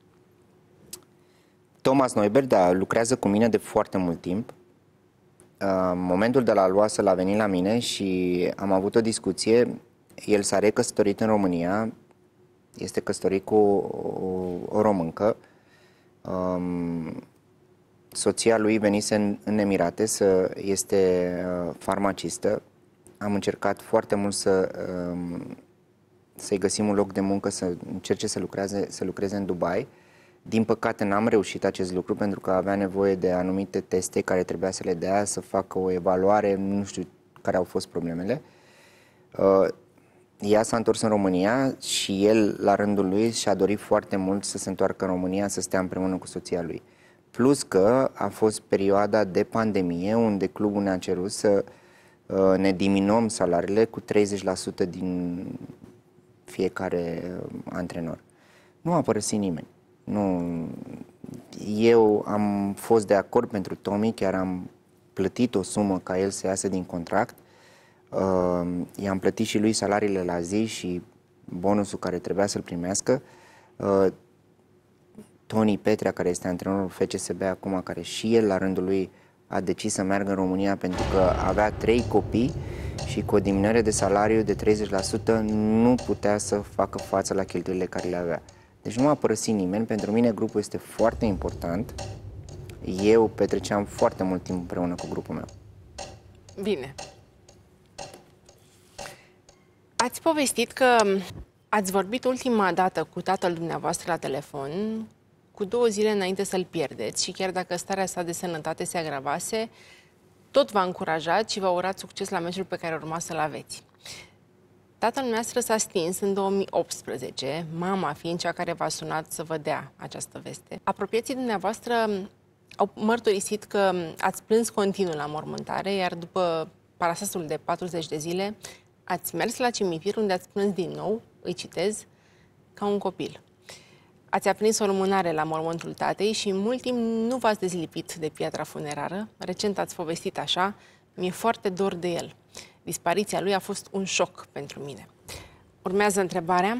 Speaker 2: Thomas Neuwirth, da, lucrează cu mine de foarte mult timp. Uh, momentul de la Wasl a venit la mine și am avut o discuție. El s-a recăsătorit în România, este căsătorit cu o, o româncă. Um, soția lui venise în, în Emirate, să, este uh, farmacistă. Am încercat foarte mult să, um, să-i găsim un loc de muncă, să încerce să lucreze, să lucreze în Dubai. Din păcate n-am reușit acest lucru pentru că avea nevoie de anumite teste care trebuia să le dea, să facă o evaluare, nu știu care au fost problemele. Uh, ea s-a întors în România și el, la rândul lui, și-a dorit foarte mult să se întoarcă în România, să stea împreună cu soția lui. Plus că a fost perioada de pandemie unde clubul ne-a cerut să uh, ne diminuăm salariile cu treizeci la sută din fiecare uh, antrenor. Nu a părăsit nimeni. Nu, eu am fost de acord pentru Tommy, chiar am plătit o sumă ca el să iasă din contract. Uh, i-am plătit și lui salariile la zi și bonusul care trebuia să-l primească. Uh, Tony Petrea, care este antrenorul F C S B acum, care și el la rândul lui a decis să meargă în România pentru că avea trei copii și cu o diminuare de salariu de treizeci la sută nu putea să facă față la cheltuielile care le avea. Deci nu a părăsit nimeni. Pentru mine grupul este foarte important. Eu petreceam foarte mult timp împreună cu grupul meu.
Speaker 1: Bine. Ați povestit că ați vorbit ultima dată cu tatăl dumneavoastră la telefon cu două zile înainte să-l pierdeți și chiar dacă starea sa de sănătate se agravase, tot v-a încurajat și v-a urat succes la meciul pe care urma să-l aveți. Tatăl dumneavoastră s-a stins în două mii optsprezece, mama fiind cea care v-a sunat să vă dea această veste. Apropiații dumneavoastră au mărturisit că ați plâns continuu la mormântare, iar după parasasul de patruzeci de zile ați mers la cimitir unde ați plâns din nou, îi citez, ca un copil. Ați aprins o lumânare la mormântul tatei și mult timp nu v-ați dezlipit de piatra funerară. Recent ați povestit așa, mi-e foarte dor de el. Dispariția lui a fost un șoc pentru mine. Urmează întrebarea.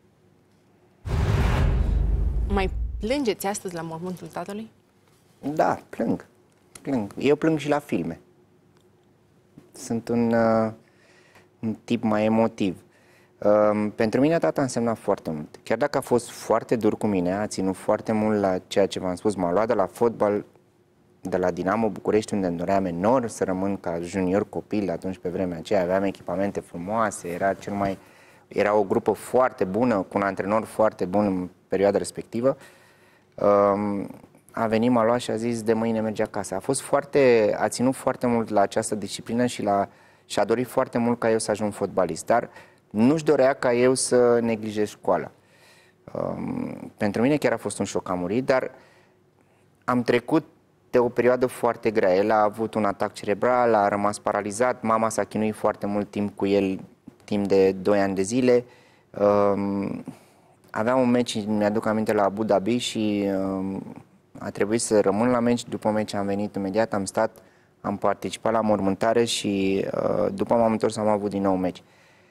Speaker 1: Mai plângeți astăzi la mormântul tatălui?
Speaker 2: Da, plâng. plâng. Eu plâng și la filme. Sunt un, uh, un tip mai emotiv. Uh, pentru mine tata a însemnat foarte mult. Chiar dacă a fost foarte dur cu mine, a ținut foarte mult la ceea ce v-am spus. M-a luat de la fotbal, de la Dinamo București, unde îmi doream enorm să rămân ca junior copil. Atunci, pe vremea aceea, aveam echipamente frumoase, era, cel mai, era o grupă foarte bună, cu un antrenor foarte bun în perioada respectivă. Uh, a venit, m-a luat și a zis, de mâine merge acasă. A fost foarte, a ținut foarte mult la această disciplină și la, și-a dorit foarte mult ca eu să ajung fotbalist, dar nu-și dorea ca eu să neglijez școala. Um, pentru mine chiar a fost un șoc, a murit, dar am trecut de o perioadă foarte grea. El a avut un atac cerebral, a rămas paralizat, mama s-a chinuit foarte mult timp cu el, timp de doi ani de zile. Um, avea un meci, mi-aduc aminte, la Abu Dhabi și um, a trebuit să rămân la meci. După meci am venit imediat, am stat, am participat la mormântare și uh, după m-am întors, am avut din nou meci.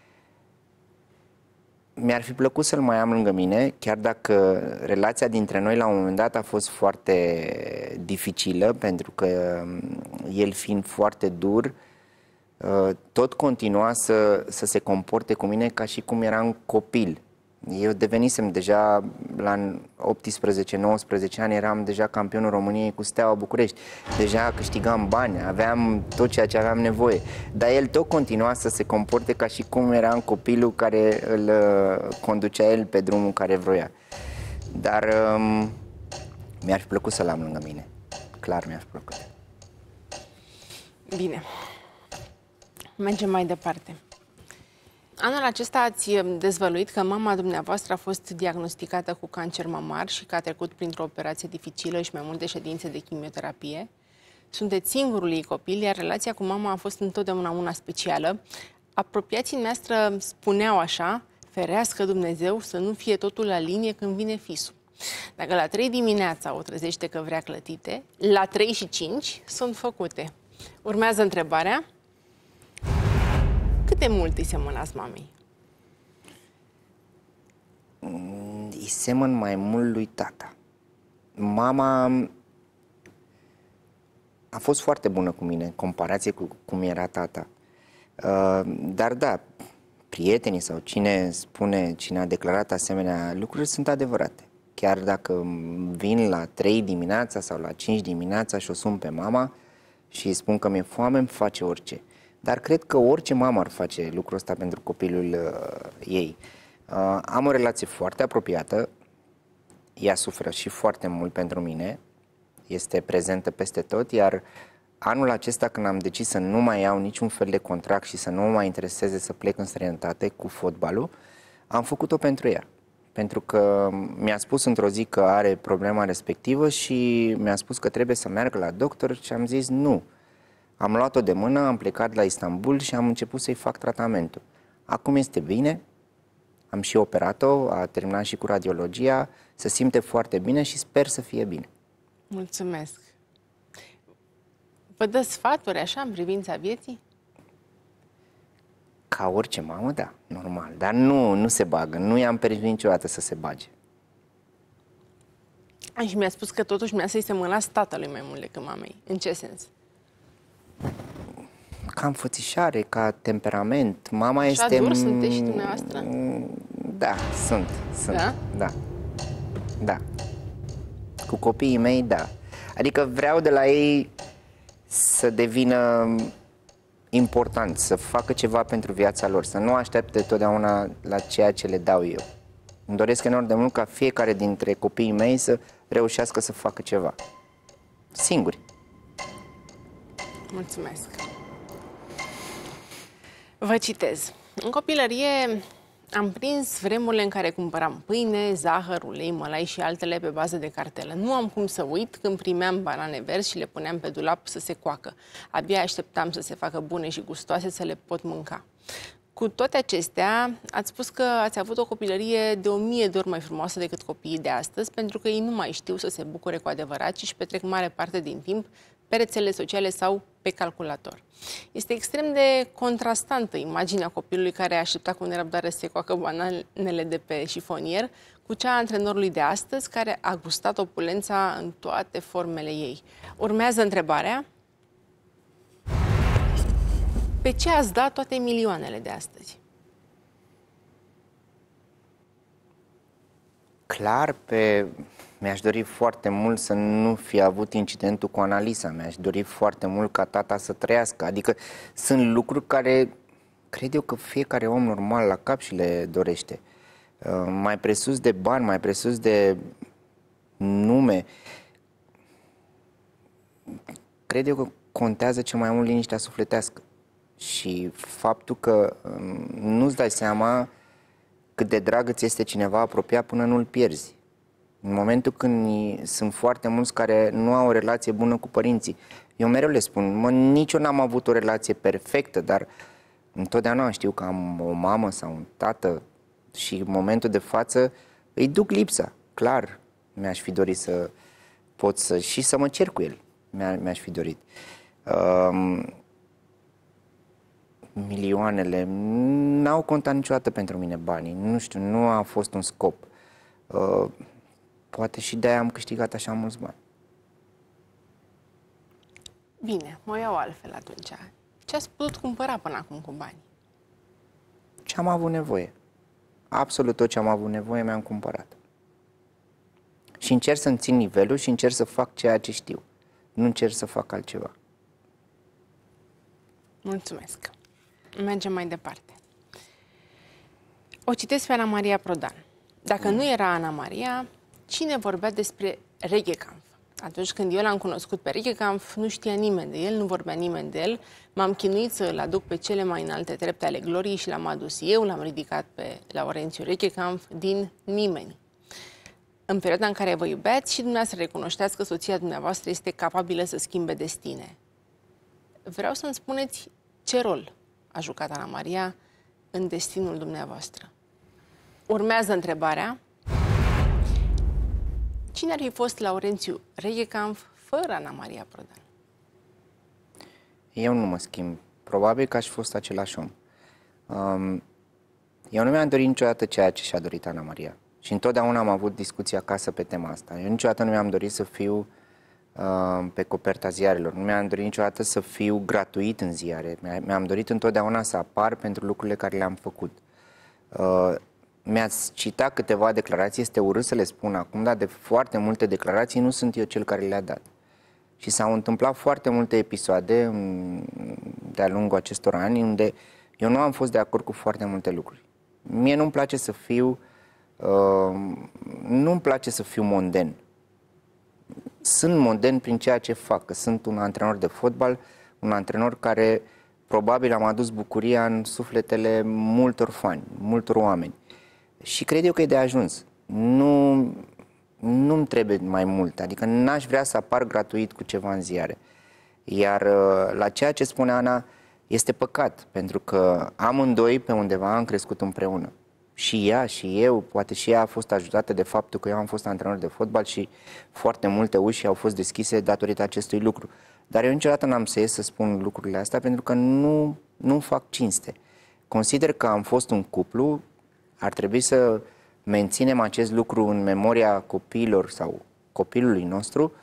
Speaker 2: Mi-ar fi plăcut să-l mai am lângă mine, chiar dacă relația dintre noi la un moment dat a fost foarte dificilă, pentru că el fiind foarte dur, tot continua să, să se comporte cu mine ca și cum eram copil. Eu devenisem deja la optsprezece nouăsprezece ani, eram deja campionul României cu Steaua București. Deja câștigam bani, aveam tot ceea ce aveam nevoie. Dar el tot continua să se comporte ca și cum eram copilul care îl conducea el pe drumul care vroia. Dar um, mi-ar fi plăcut să-l am lângă mine. Clar mi-ar fi plăcut.
Speaker 1: Bine. Mergem mai departe. Anul acesta ați dezvăluit că mama dumneavoastră a fost diagnosticată cu cancer mamar și că a trecut printr-o operație dificilă și mai multe ședințe de chimioterapie. Sunteți singurul ei copil, iar relația cu mama a fost întotdeauna una specială. Apropiații noastre spuneau așa: ferească Dumnezeu să nu fie totul la linie când vine fisul. Dacă la trei dimineața o trezește că vrea clătite, la trei și cinci sunt făcute. Urmează întrebarea: cât de mult îi semănați mamei?
Speaker 2: Îi semăn mai mult lui tata. Mama a fost foarte bună cu mine, în comparație cu cum era tata. Dar da, prietenii sau cine spune, cine a declarat asemenea lucruri sunt adevărate. Chiar dacă vin la trei dimineața sau la cinci dimineața și o sun pe mama și îi spun că mi-e foame, îmi face orice. Dar cred că orice mamă ar face lucrul ăsta pentru copilul uh, ei. Uh, am o relație foarte apropiată, ea suferă și foarte mult pentru mine, este prezentă peste tot, iar anul acesta, când am decis să nu mai iau niciun fel de contract și să nu mă mai intereseze să plec în străinătate cu fotbalul, am făcut-o pentru ea. Pentru că mi-a spus într-o zi că are problema respectivă și mi-a spus că trebuie să meargă la doctor și am zis nu. Am luat-o de mână, am plecat la Istanbul și am început să-i fac tratamentul. Acum este bine, am și operat-o, a terminat și cu radiologia, se simte foarte bine și sper să fie bine.
Speaker 1: Mulțumesc! Vă dă sfaturi așa în privința vieții?
Speaker 2: Ca orice mamă, da, normal. Dar nu, nu se bagă, nu i-am permis niciodată să se bage.
Speaker 1: Și mi-a spus că totuși mi-a să-i semănați tatălui mai mult decât mamei. În ce sens?
Speaker 2: Ca înfățișare, ca temperament. Mama
Speaker 1: așa
Speaker 2: este...
Speaker 1: dur sunteți și dumneavoastră?
Speaker 2: Da, sunt, sunt,
Speaker 1: da?
Speaker 2: Da, da. Cu copiii mei, da. Adică vreau de la ei să devină important, să facă ceva pentru viața lor, să nu aștepte totdeauna la ceea ce le dau eu. Îmi doresc enorm de mult ca fiecare dintre copiii mei să reușească să facă ceva. Singuri.
Speaker 1: Mulțumesc. Vă citez. În copilărie am prins vremurile în care cumpăram pâine, zahăr, ulei, mălai și altele pe bază de cartelă. Nu am cum să uit când primeam banane verzi și le puneam pe dulap să se coacă. Abia așteptam să se facă bune și gustoase să le pot mânca. Cu toate acestea, ați spus că ați avut o copilărie de o mie de ori mai frumoasă decât copiii de astăzi, pentru că ei nu mai știu să se bucure cu adevărat, ci își petrec mare parte din timp pe rețele sociale sau pe calculator. Este extrem de contrastantă imaginea copilului care aștepta cu nerăbdare să se coacă bananele de pe șifonier cu cea a antrenorului de astăzi, care a gustat opulența în toate formele ei. Urmează întrebarea: pe ce ați dat toate milioanele de astăzi?
Speaker 2: Clar, pe... mi-aș dori foarte mult să nu fi avut incidentul cu Analisa. Mi-aș dori foarte mult ca tata să trăiască. Adică sunt lucruri care cred eu că fiecare om normal la cap și le dorește. Uh, mai presus de bani, mai presus de nume. Cred eu că contează cel mai mult liniștea sufletească. Și faptul că um, nu-ți dai seama cât de drag îți este cineva apropiat până nu-l pierzi. În momentul când sunt foarte mulți care nu au o relație bună cu părinții, eu mereu le spun, mă, nici eu n-am avut o relație perfectă, dar întotdeauna știu că am o mamă sau un tată și în momentul de față îi duc lipsa. Clar, mi-aș fi dorit să pot să și să mă cer cu el. Mi-aș fi dorit. Um, milioanele n-au contat niciodată pentru mine banii. Nu știu, nu a fost un scop. Uh, poate și de-aia am câștigat așa mulți bani.
Speaker 1: Bine, mă iau altfel atunci. Ce ați putut cumpăra până acum cu bani?
Speaker 2: Ce am avut nevoie. Absolut tot ce am avut nevoie mi-am cumpărat. Și încerc să-mi țin nivelul și încerc să fac ceea ce știu. Nu încerc să fac altceva.
Speaker 1: Mulțumesc. Mergem mai departe. O citesc pe Ana Maria Prodan. Dacă mm. nu era Ana Maria, cine vorbea despre Reggae Camp? Atunci când eu l-am cunoscut pe Rijkekamp, nu știa nimeni de el, nu vorbea nimeni de el. M-am chinuit să-l aduc pe cele mai înalte trepte ale gloriei și l-am adus eu, l-am ridicat pe Laurențiu Rijkekamp din nimeni. În perioada în care vă iubeați și dumneavoastră recunoșteați că soția dumneavoastră este capabilă să schimbe destine. Vreau să-mi spuneți ce rol a jucat Ana Maria în destinul dumneavoastră. Urmează întrebarea. Cine ar fi fost Laurențiu Rijkekamp fără Ana Maria Prodan?
Speaker 2: Eu nu mă schimb. Probabil că aș fi fost același om. Um, eu nu mi-am dorit niciodată ceea ce și-a dorit Ana Maria. Și întotdeauna am avut discuții acasă pe tema asta. Eu niciodată nu mi-am dorit să fiu uh, pe coperta ziarelor. Nu mi-am dorit niciodată să fiu gratuit în ziare. Mi-am dorit întotdeauna să apar pentru lucrurile care le-am făcut. Uh, Mi-ați citat câteva declarații, este urât să le spun acum, dar de foarte multe declarații nu sunt eu cel care le-a dat. Și s-au întâmplat foarte multe episoade de-a lungul acestor ani unde eu nu am fost de acord cu foarte multe lucruri. Mie nu-mi place să fiu, uh, nu-mi place să fiu monden. Sunt monden prin ceea ce fac, că sunt un antrenor de fotbal, un antrenor care probabil am adus bucuria în sufletele multor fani, multor oameni. Și cred eu că e de ajuns. Nu, nu-mi trebuie mai mult. Adică n-aș vrea să apar gratuit cu ceva în ziare. Iar la ceea ce spune Ana, este păcat. Pentru că amândoi pe undeva am crescut împreună. Și ea și eu, poate și ea a fost ajutată de faptul că eu am fost antrenor de fotbal și foarte multe uși au fost deschise datorită acestui lucru. Dar eu niciodată n-am să ies să spun lucrurile astea pentru că nu, nu fac cinste. Consider că am fost un cuplu. Ar trebui să menținem acest lucru în memoria copiilor sau copilului nostru.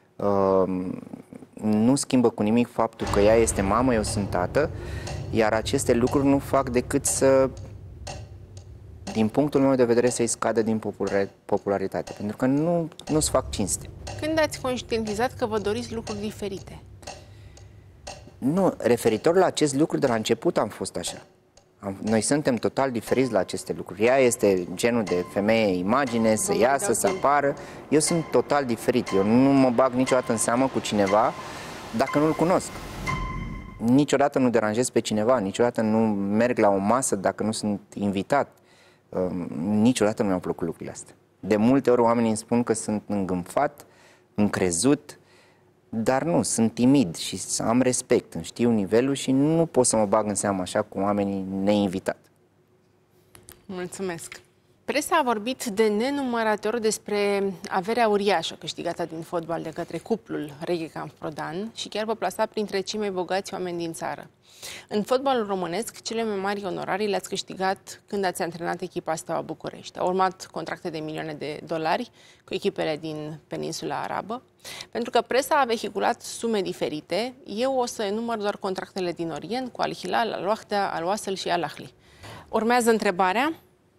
Speaker 2: Nu schimbă cu nimic faptul că ea este mamă, eu sunt tată, iar aceste lucruri nu fac decât să, din punctul meu de vedere, să-i scadă din popularitate, pentru că nu, nu-ți fac cinste.
Speaker 1: Când ați conștientizat că vă doriți lucruri diferite?
Speaker 2: Nu, referitor la acest lucru, de la început am fost așa. Noi suntem total diferiți la aceste lucruri. Ea este genul de femeie imagine, să iasă, să apară. Eu sunt total diferit. Eu nu mă bag niciodată în seamă cu cineva dacă nu-l cunosc. Niciodată nu deranjez pe cineva, niciodată nu merg la o masă dacă nu sunt invitat. Niciodată nu mi-au plăcut lucrurile astea. De multe ori oamenii îmi spun că sunt îngânfat, încrezut, dar nu, sunt timid și am respect, îmi știu nivelul și nu pot să mă bag în seamă așa cu oamenii neinvitat.
Speaker 1: Mulțumesc! Presa a vorbit de nenumărate ori despre averea uriașă câștigată din fotbal de către cuplul Rijkekamp-Prodan și chiar vă plasa printre cei mai bogați oameni din țară. În fotbalul românesc, cele mai mari onorarii le-ați câștigat când ați antrenat echipa Steaua București. Au urmat contracte de milioane de dolari cu echipele din peninsula arabă. Pentru că presa a vehiculat sume diferite, eu o să enumăr doar contractele din Orient cu Al Hilal, Al Wahda, Al Wasl și Al Ahli. Urmează întrebarea.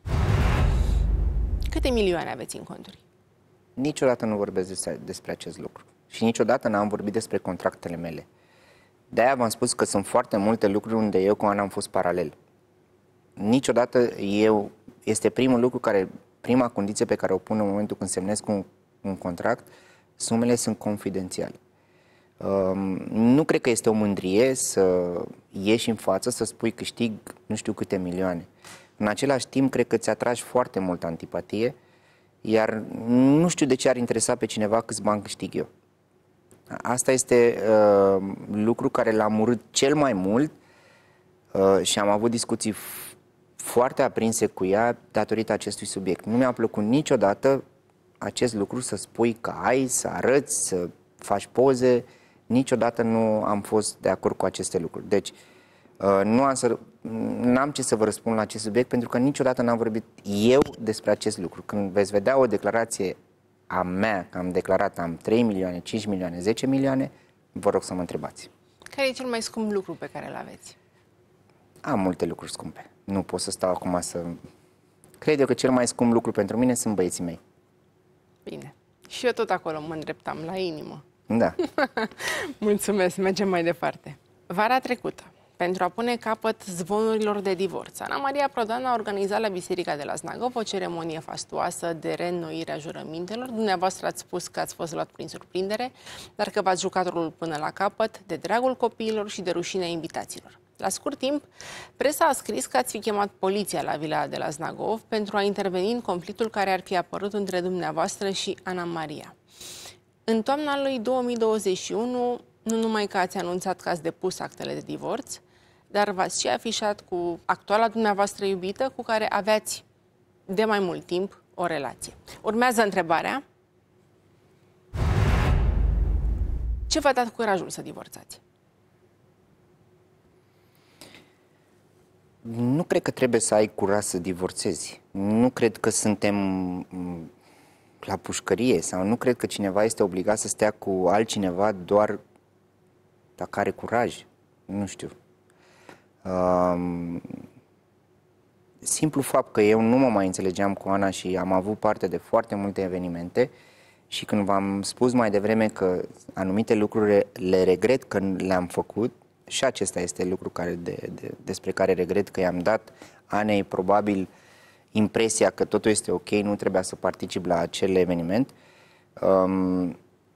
Speaker 1: Câte milioane aveți în conturi?
Speaker 2: Niciodată nu vorbesc despre, despre acest lucru. Și niciodată n-am vorbit despre contractele mele. De-aia v-am spus că sunt foarte multe lucruri unde eu cu Ana am fost paralel. Niciodată eu, este primul lucru care, prima condiție pe care o pun în momentul când semnesc un, un contract, sumele sunt confidențiale. Um, nu cred că este o mândrie să ieși în față, să spui câștig nu știu câte milioane. În același timp, cred că îți atragi foarte mult antipatie, iar nu știu de ce ar interesa pe cineva câți bani câștig eu. Asta este uh, lucru care l-am urât cel mai mult uh, și am avut discuții foarte aprinse cu ea datorită acestui subiect. Nu mi-a plăcut niciodată acest lucru, să spui că ai, să arăți, să faci poze. Niciodată nu am fost de acord cu aceste lucruri. Deci, uh, nu am să, n-am ce să vă răspund la acest subiect, pentru că niciodată n-am vorbit eu despre acest lucru. Când veți vedea o declarație a mea, că am declarat am trei milioane, cinci milioane, zece milioane, vă rog să mă întrebați.
Speaker 1: Care e cel mai scump lucru pe care îl aveți?
Speaker 2: Am multe lucruri scumpe. Nu pot să stau acum să... Cred eu că cel mai scump lucru pentru mine sunt băieții mei.
Speaker 1: Bine. Și eu tot acolo mă îndreptam, la inimă.
Speaker 2: Da.
Speaker 1: Mulțumesc, mergem mai departe. Vara trecută, pentru a pune capăt zvonurilor de divorț. Ana Maria Prodan a organizat la Biserica de la Znagov o ceremonie fastuoasă de reînnoire a jurămintelor. Dumneavoastră ați spus că ați fost luat prin surprindere, dar că v-ați jucat rolul până la capăt, de dragul copiilor și de rușinea invitaților. La scurt timp, presa a scris că ați fi chemat poliția la vila de la Znagov pentru a interveni în conflictul care ar fi apărut între dumneavoastră și Ana Maria. În toamna lui două mii douăzeci și unu, nu numai că ați anunțat că ați depus actele de divorț, dar v-ați și afișat cu actuala dumneavoastră iubită, cu care aveați de mai mult timp o relație. Urmează întrebarea: ce v-a dat curajul să divorțați?
Speaker 2: Nu cred că trebuie să ai curaj să divorțezi. Nu cred că suntem la pușcărie sau nu cred că cineva este obligat să stea cu altcineva doar dacă are curaj. Nu știu. Um, simplu fapt că eu nu mă mai înțelegeam cu Ana și am avut parte de foarte multe evenimente și când v-am spus mai devreme că anumite lucruri le regret că le-am făcut, și acesta este lucru care de, de, despre care regret că i-am dat Anei probabil impresia că totul este ok, nu trebuia să particip la acel eveniment. Um,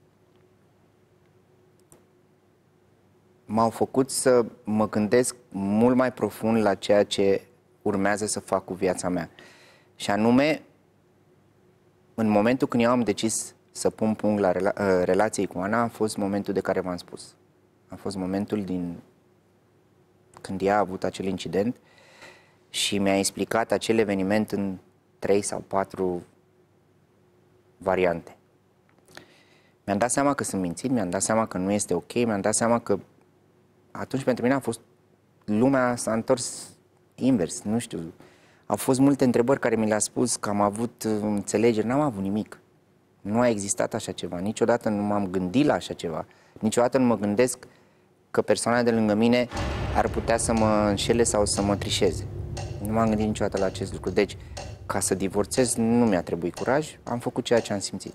Speaker 2: m-au făcut să mă gândesc mult mai profund la ceea ce urmează să fac cu viața mea. Și anume, în momentul când eu am decis să pun punct la rela relației cu Ana, a fost momentul de care v-am spus. A fost momentul din când ea a avut acel incident și mi-a explicat acel eveniment în trei sau patru variante. Mi-am dat seama că sunt mințit, mi-am dat seama că nu este ok, mi-am dat seama că atunci pentru mine a fost, lumea s-a întors invers, nu știu. Au fost multe întrebări care mi le-a spus că am avut înțelegeri, n-am avut nimic. Nu a existat așa ceva, niciodată nu m-am gândit la așa ceva, niciodată nu mă gândesc că persoana de lângă mine ar putea să mă înșele sau să mă trișeze. Nu m-am gândit niciodată la acest lucru. Deci, ca să divorțez, nu mi-a trebuit curaj, am făcut ceea ce am simțit.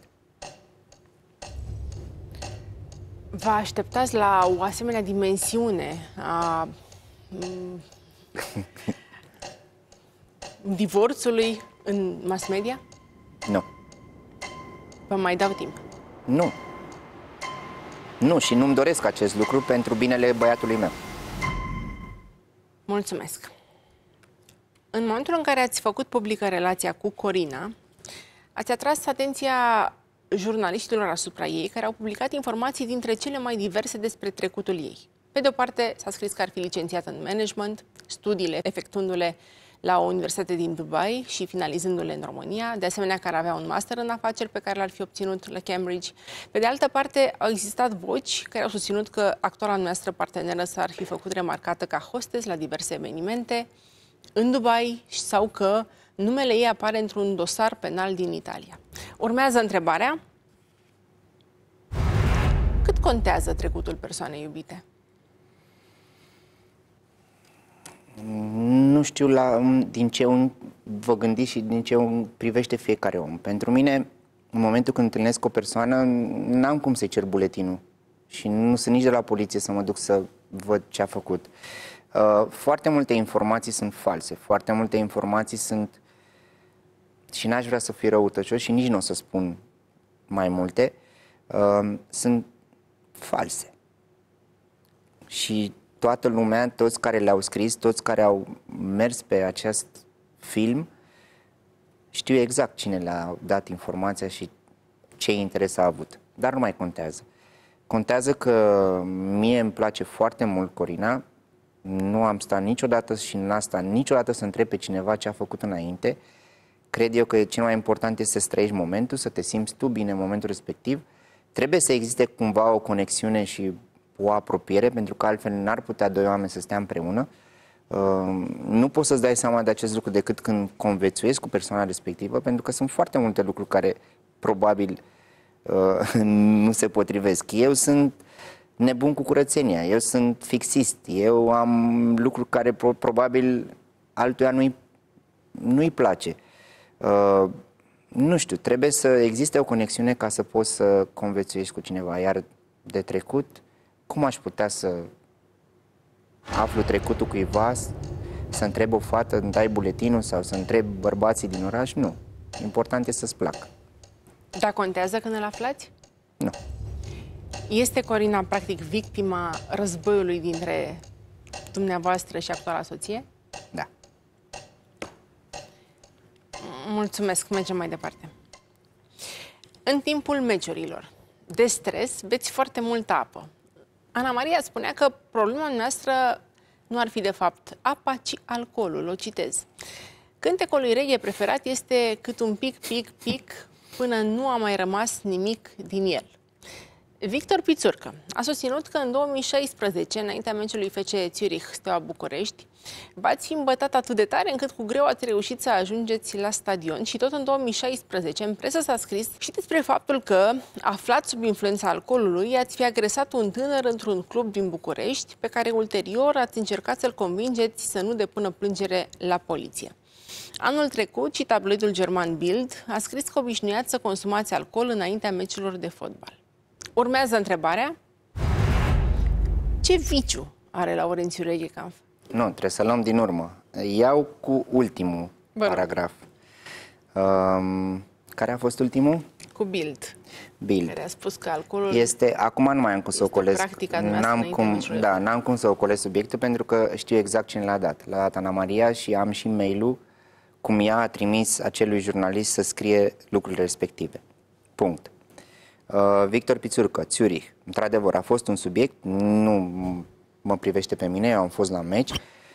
Speaker 1: Vă așteptați la o asemenea dimensiune a divorțului în mass media?
Speaker 2: Nu.
Speaker 1: Vă mai dau timp?
Speaker 2: Nu. Nu, și nu-mi doresc acest lucru pentru binele băiatului meu.
Speaker 1: Mulțumesc. În momentul în care ați făcut publică relația cu Corina, ați atras atenția jurnaliștilor asupra ei, care au publicat informații dintre cele mai diverse despre trecutul ei. Pe de o parte, s-a scris că ar fi licențiată în management, studiile efectuându-le la o universitate din Dubai și finalizându-le în România, de asemenea că ar avea un master în afaceri pe care l-ar fi obținut la Cambridge. Pe de altă parte, au existat voci care au susținut că actuala noastră parteneră s-ar fi făcut remarcată ca hostess la diverse evenimente în Dubai sau că numele ei apare într-un dosar penal din Italia. Urmează întrebarea: cât contează trecutul persoanei iubite?
Speaker 2: Nu știu la, din ce un vă gândiți și din ce un privește fiecare om. Pentru mine, în momentul când întâlnesc o persoană, n-am cum să-i cer buletinul. Și nu sunt nici de la poliție să mă duc să văd ce a făcut. Uh, foarte multe informații sunt false, foarte multe informații sunt, și n-aș vrea să fiu răutăcios și nici nu o să spun mai multe, uh, sunt false. Și toată lumea, toți care le-au scris, toți care au mers pe acest film, știu exact cine le-a dat informația și ce interes a avut. Dar nu mai contează. Contează că mie îmi place foarte mult Corina, nu am stat niciodată și n-a stat niciodată să întreb pe cineva ce a făcut înainte. Cred eu că cel mai important este să trăiești momentul, să te simți tu bine în momentul respectiv. Trebuie să existe cumva o conexiune și o apropiere, pentru că altfel n-ar putea doi oameni să stea împreună. Uh, nu poți să-ți dai seama de acest lucru decât când conviețuiesc cu persoana respectivă, pentru că sunt foarte multe lucruri care probabil uh, nu se potrivesc. Eu sunt nebun cu curățenia, eu sunt fixist, eu am lucruri care pro probabil altuia nu-i nu-i place. Uh, nu știu, trebuie să existe o conexiune ca să poți să conviețuiești cu cineva, iar de trecut, cum aș putea să aflu trecutul cuiva, să întreb o fată, îmi dai buletinul sau să întreb bărbații din oraș, nu. Important e să-ți placă.
Speaker 1: Dar contează când îl aflați?
Speaker 2: Nu.
Speaker 1: Este Corina, practic, victima războiului dintre dumneavoastră și actuala soție?
Speaker 2: Da.
Speaker 1: Mulțumesc, mergem mai departe. În timpul meciurilor de stres, beți foarte multă apă. Ana Maria spunea că problema noastră nu ar fi de fapt apa, ci alcoolul, o citez. Cântecul lui reghe preferat este cât un pic, pic, pic, până nu a mai rămas nimic din el. Victor Pițurcă a susținut că în două mii șaisprezece, înaintea meciului F C Zurich Steaua București, v-ați fi îmbătat atât de tare încât cu greu ați reușit să ajungeți la stadion și tot în două mii șaisprezece în presă s-a scris și despre faptul că, aflat sub influența alcoolului, ați fi agresat un tânăr într-un club din București, pe care ulterior ați încercat să-l convingeți să nu depună plângere la poliție. Anul trecut, și tabloidul german Bild a scris că obișnuiați să consumați alcool înaintea meciurilor de fotbal. Urmează întrebarea: ce viciu are Laurențiu Reghecanf?
Speaker 2: Nu, trebuie să luăm din urmă. Iau cu ultimul
Speaker 1: Bă,
Speaker 2: paragraf. Um, care a fost ultimul?
Speaker 1: Cu Bild.
Speaker 2: Bild.
Speaker 1: Care a spus că alcoolul
Speaker 2: este, acum nu mai am cum să ocolesc. N-am cum, da, n-am cum să ocolesc subiectul pentru că știu exact cine l-a dat. L-a dat Ana Maria și am și mail-ul cum ea a trimis acelui jurnalist să scrie lucrurile respective. Punct. Uh, Victor Pițurcă, Zurich. Într-adevăr, a fost un subiect, nu mă privește pe mine, eu am fost la meci, uh,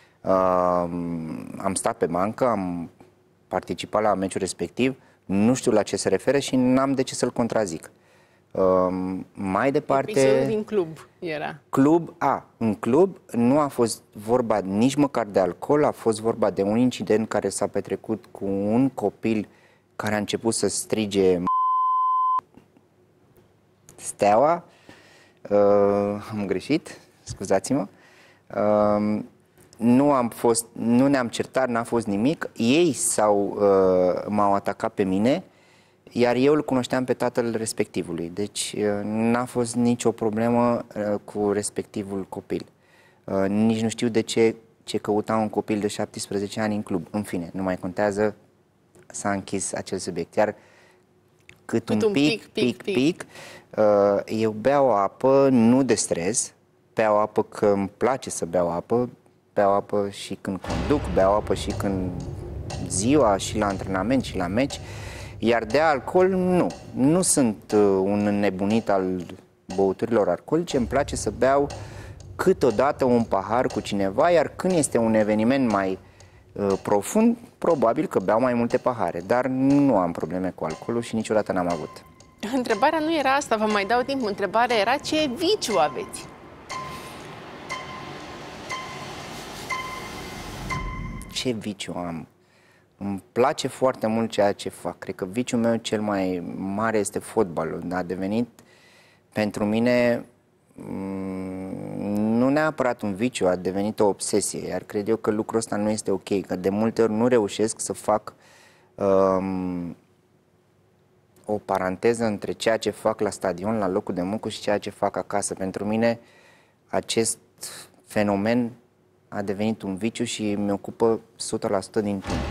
Speaker 2: am stat pe bancă, am participat la meciul respectiv, nu știu la ce se referă și n-am de ce să-l contrazic. Uh, mai departe...
Speaker 1: Episodul din club era.
Speaker 2: Club, a, în club nu a fost vorba nici măcar de alcool, a fost vorba de un incident care s-a petrecut cu un copil care a început să strige Steaua. Uh, am greșit, scuzați-mă. Uh, nu am fost, nu ne-am certat, n-a fost nimic. Ei s-au, uh, m-au atacat pe mine, iar eu îl cunoșteam pe tatăl respectivului. Deci uh, n-a fost nicio problemă uh, cu respectivul copil. Uh, nici nu știu de ce, ce căuta un copil de șaptesprezece ani în club. În fine, nu mai contează, s-a închis acel subiect. Iar cât, cât un, un pic, pic, pic, pic, pic uh, eu beau apă nu de stres, beau apă că îmi place să beau apă, beau apă și când conduc, beau apă și când ziua, și la antrenament, și la meci, iar de alcool nu. Nu sunt uh, un înnebunit al băuturilor alcoolice, îmi place să beau câteodată un pahar cu cineva, iar când este un eveniment mai uh, profund, probabil că beau mai multe pahare, dar nu am probleme cu alcoolul și niciodată n-am avut.
Speaker 1: Întrebarea nu era asta, vă mai dau timp. Întrebarea era ce viciu aveți?
Speaker 2: Ce viciu am? Îmi place foarte mult ceea ce fac. Cred că viciul meu cel mai mare este fotbalul. A devenit pentru mine nu neapărat un viciu, a devenit o obsesie. Iar cred eu că lucrul ăsta nu este ok, că de multe ori nu reușesc să fac um, o paranteză între ceea ce fac la stadion, la locul de muncă și ceea ce fac acasă. Pentru mine acest fenomen a devenit un viciu și mi ocupă o sută la sută din timp.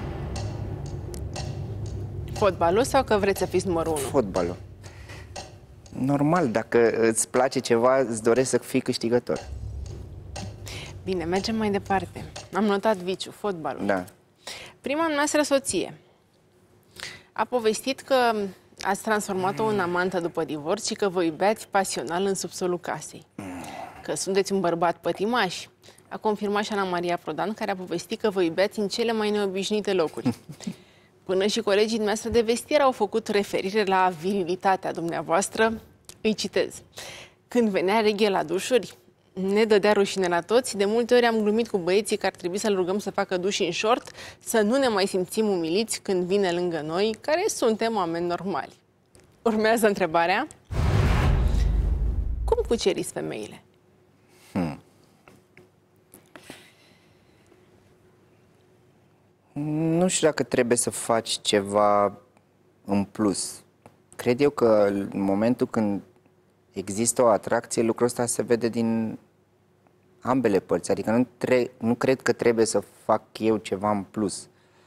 Speaker 1: Fotbalul sau că vreți să fiți numărul unu?
Speaker 2: Fotbalul. Normal, dacă îți place ceva, îți dorești să fii câștigător.
Speaker 1: Bine, mergem mai departe. Am notat viciu, fotbalul.
Speaker 2: Da.
Speaker 1: Prima noastră soție a povestit că ați transformat-o în amantă după divorț și că vă iubeați pasional în subsolul casei. Că sunteți un bărbat pătimaș. A confirmat și Ana Maria Prodan, care a povestit că vă iubeați în cele mai neobișnuite locuri. Până și colegii dumneavoastră de vestier au făcut referire la virilitatea dumneavoastră. Îi citez. Când venea Reghe la dușuri, ne dădea rușine la toți. De multe ori am glumit cu băieții că ar trebui să-l rugăm să facă duș în short, să nu ne mai simțim umiliți când vine lângă noi, care suntem oameni normali. Urmează întrebarea. Cum cuceriți femeile? Hmm.
Speaker 2: Nu știu dacă trebuie să faci ceva în plus. Cred eu că în momentul când există o atracție, lucrul ăsta se vede din ambele părți, adică nu, tre- nu cred că trebuie să fac eu ceva în plus.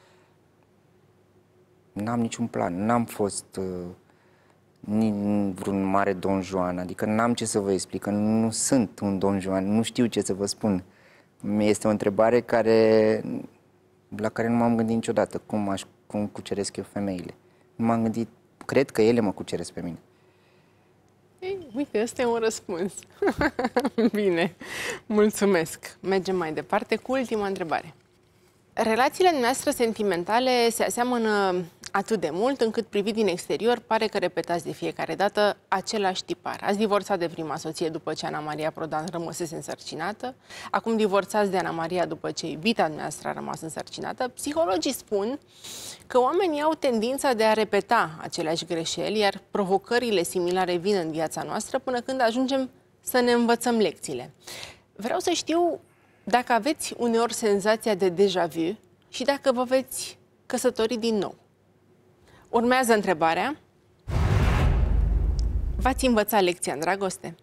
Speaker 2: N-am niciun plan, n-am fost uh, ni vreun mare Don Juan, adică n-am ce să vă explic, că nu sunt un Don Juan, nu știu ce să vă spun. Este o întrebare care, la care nu m-am gândit niciodată, cum, aș, cum cuceresc eu femeile. Nu m-am gândit, cred că ele mă cuceresc pe mine.
Speaker 1: Ei, uite, ăsta e un răspuns. Bine, mulțumesc. Mergem mai departe cu ultima întrebare. Relațiile noastre sentimentale se aseamănă atât de mult încât privit din exterior pare că repetați de fiecare dată același tipar. Ați divorțat de prima soție după ce Ana Maria Prodan rămăsese însărcinată, acum divorțați de Ana Maria după ce iubita noastră a rămas însărcinată. Psihologii spun că oamenii au tendința de a repeta aceleași greșeli, iar provocările similare vin în viața noastră până când ajungem să ne învățăm lecțiile. Vreau să știu dacă aveți uneori senzația de déjà vu și dacă vă veți căsători din nou. Urmează întrebarea. V-ați învățat lecția în dragoste?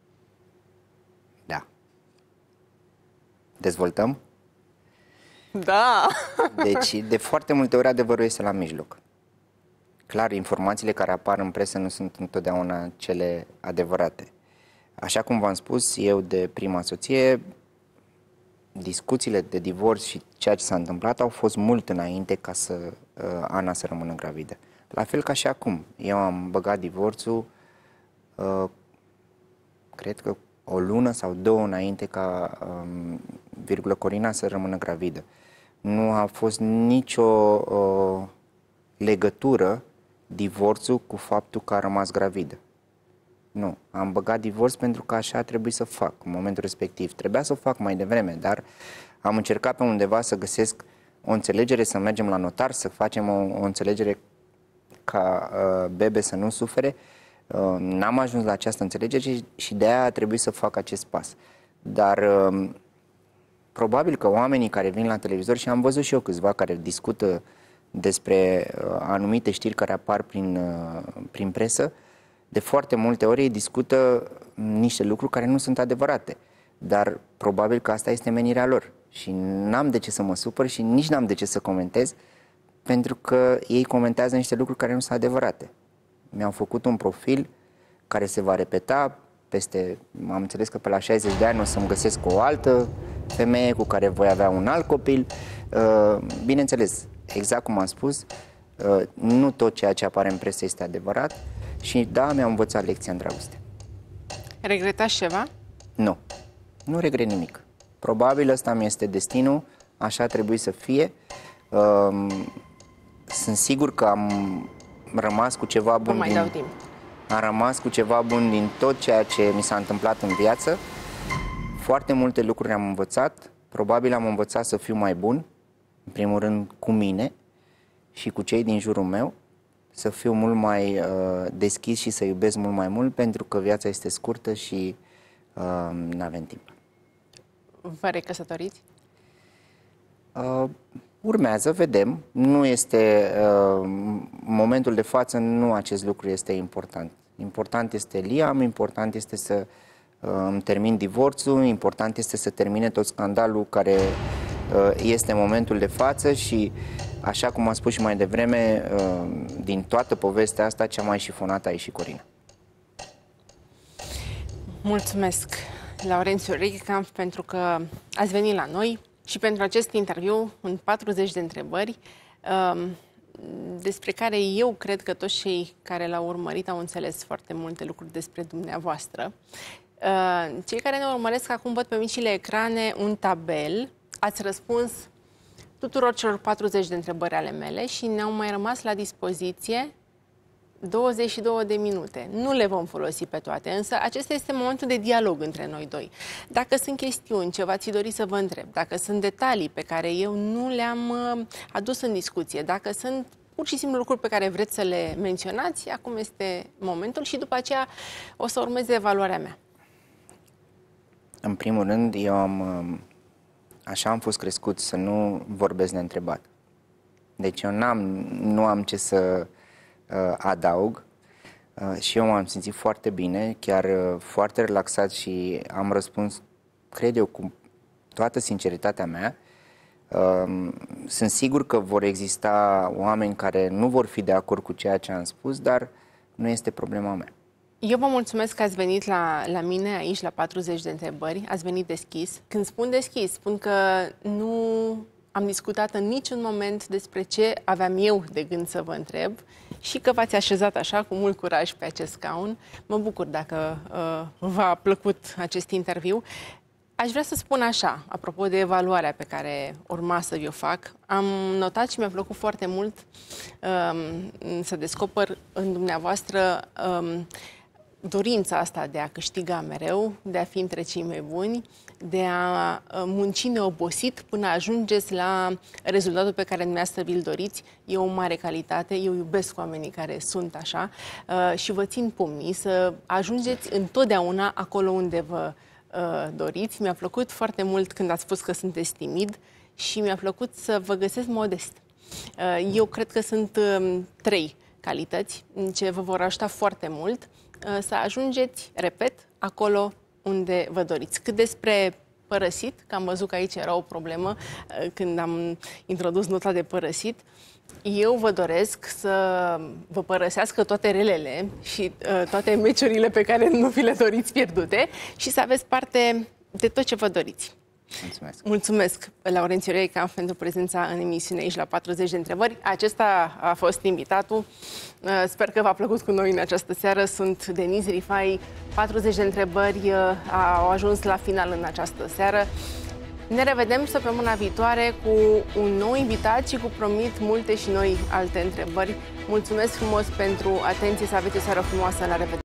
Speaker 2: Da. Dezvoltăm?
Speaker 1: Da!
Speaker 2: Deci, de foarte multe ori adevărul este la mijloc. Clar, informațiile care apar în presă nu sunt întotdeauna cele adevărate. Așa cum v-am spus, eu de prima soție, discuțiile de divorț și ceea ce s-a întâmplat au fost mult înainte ca să uh, Ana să rămână gravidă. La fel ca și acum. Eu am băgat divorțul, uh, cred că o lună sau două înainte ca um, virgulă Corina să rămână gravidă. Nu a fost nicio uh, legătură divorțul cu faptul că a rămas gravidă. Nu, am băgat divorț pentru că așa a trebuit să fac în momentul respectiv. Trebuia să o fac mai devreme, dar am încercat pe undeva să găsesc o înțelegere, să mergem la notar, să facem o, o înțelegere ca uh, bebe să nu sufere. Uh, n-am ajuns la această înțelegere și, și de aia a trebuit să fac acest pas. Dar uh, probabil că oamenii care vin la televizor, și am văzut și eu câțiva care discută despre uh, anumite știri care apar prin, uh, prin presă, de foarte multe ori ei discută niște lucruri care nu sunt adevărate. Dar probabil că asta este menirea lor. Și n-am de ce să mă supăr și nici n-am de ce să comentez, pentru că ei comentează niște lucruri care nu sunt adevărate. Mi-au făcut un profil care se va repeta peste, am înțeles că pe la șaizeci de ani o să-mi găsesc o altă femeie cu care voi avea un alt copil. Bineînțeles, exact cum am spus, nu tot ceea ce apare în presă este adevărat. Și da, mi-am învățat lecția în dragoste.
Speaker 1: Regretați ceva?
Speaker 2: Nu. Nu regret nimic. Probabil ăsta mi este destinul, așa trebuie să fie. Sunt sigur că am rămas cu ceva bun.
Speaker 1: Vă mai
Speaker 2: din...
Speaker 1: dau timp.
Speaker 2: Am rămas cu ceva bun din tot ceea ce mi s-a întâmplat în viață. Foarte multe lucruri am învățat. Probabil am învățat să fiu mai bun, în primul rând cu mine și cu cei din jurul meu. Să fiu mult mai uh, deschis și să iubesc mult mai mult, pentru că viața este scurtă și uh, nu avem timp.
Speaker 1: Vă recăsătoriți?
Speaker 2: Uh, urmează, vedem. Nu este, uh, momentul de față, nu acest lucru este important. Important este Liam, important este să uh, îmi termin divorțul, important este să termine tot scandalul care uh, este în momentul de față și așa cum am spus și mai devreme, din toată povestea asta, cea mai șifonată a ieșit Corina.
Speaker 1: Mulțumesc, Laurențiu Rieckkamp, pentru că ați venit la noi și pentru acest interviu în patruzeci de întrebări, despre care eu cred că toți cei care l-au urmărit au înțeles foarte multe lucruri despre dumneavoastră. Cei care ne urmăresc acum văd pe micile ecrane un tabel. Ați răspuns tuturor celor patruzeci de întrebări ale mele și ne-au mai rămas la dispoziție douăzeci și două de minute. Nu le vom folosi pe toate, însă acesta este momentul de dialog între noi doi. Dacă sunt chestiuni ce v-ați dori să vă întreb, dacă sunt detalii pe care eu nu le-am adus în discuție, dacă sunt pur și simplu lucruri pe care vreți să le menționați, acum este momentul și după aceea o să urmeze evaluarea mea.
Speaker 2: În primul rând, eu am... Așa am fost crescut, să nu vorbesc neîntrebat. Deci eu n-am, nu am ce să uh, adaug uh, și eu m-am simțit foarte bine, chiar uh, foarte relaxat și am răspuns cred eu, cu toată sinceritatea mea, sunt sigur că vor exista oameni care nu vor fi de acord cu ceea ce am spus, dar nu este problema mea.
Speaker 1: Eu vă mulțumesc că ați venit la, la mine aici la patruzeci de întrebări, ați venit deschis. Când spun deschis, spun că nu am discutat în niciun moment despre ce aveam eu de gând să vă întreb și că v-ați așezat așa cu mult curaj pe acest scaun. Mă bucur dacă uh, v-a plăcut acest interviu. Aș vrea să spun așa, apropo de evaluarea pe care urma să vi-o fac. Am notat și mi-a plăcut foarte mult um, să descoper în dumneavoastră um, dorința asta de a câștiga mereu, de a fi între cei mai buni, de a munci neobosit până ajungeți la rezultatul pe care dumneavoastră vi-l doriți. E o mare calitate, eu iubesc oamenii care sunt așa uh, și vă țin pumnii să ajungeți întotdeauna acolo unde vă uh, doriți. Mi-a plăcut foarte mult când ați spus că sunteți timid și mi-a plăcut să vă găsesc modest. Uh, eu cred că sunt uh, trei calități ce vă vor ajuta foarte mult să ajungeți, repet, acolo unde vă doriți. Cât despre părăsit, că am văzut că aici era o problemă când am introdus nota de părăsit, eu vă doresc să vă părăsească toate relele și uh, toate meciurile pe care nu vi le doriți pierdute și să aveți parte de tot ce vă doriți.
Speaker 2: Mulțumesc.
Speaker 1: Mulțumesc, Laurențiu Reica, pentru prezența în emisiune aici la patruzeci de întrebări. Acesta a fost invitatul. Sper că v-a plăcut cu noi în această seară. Sunt Denise Rifai. patruzeci de întrebări au ajuns la final în această seară. Ne revedem săptămâna viitoare cu un nou invitat și cu, promit, multe și noi alte întrebări. Mulțumesc frumos pentru atenție, să aveți o seară frumoasă. La revedere!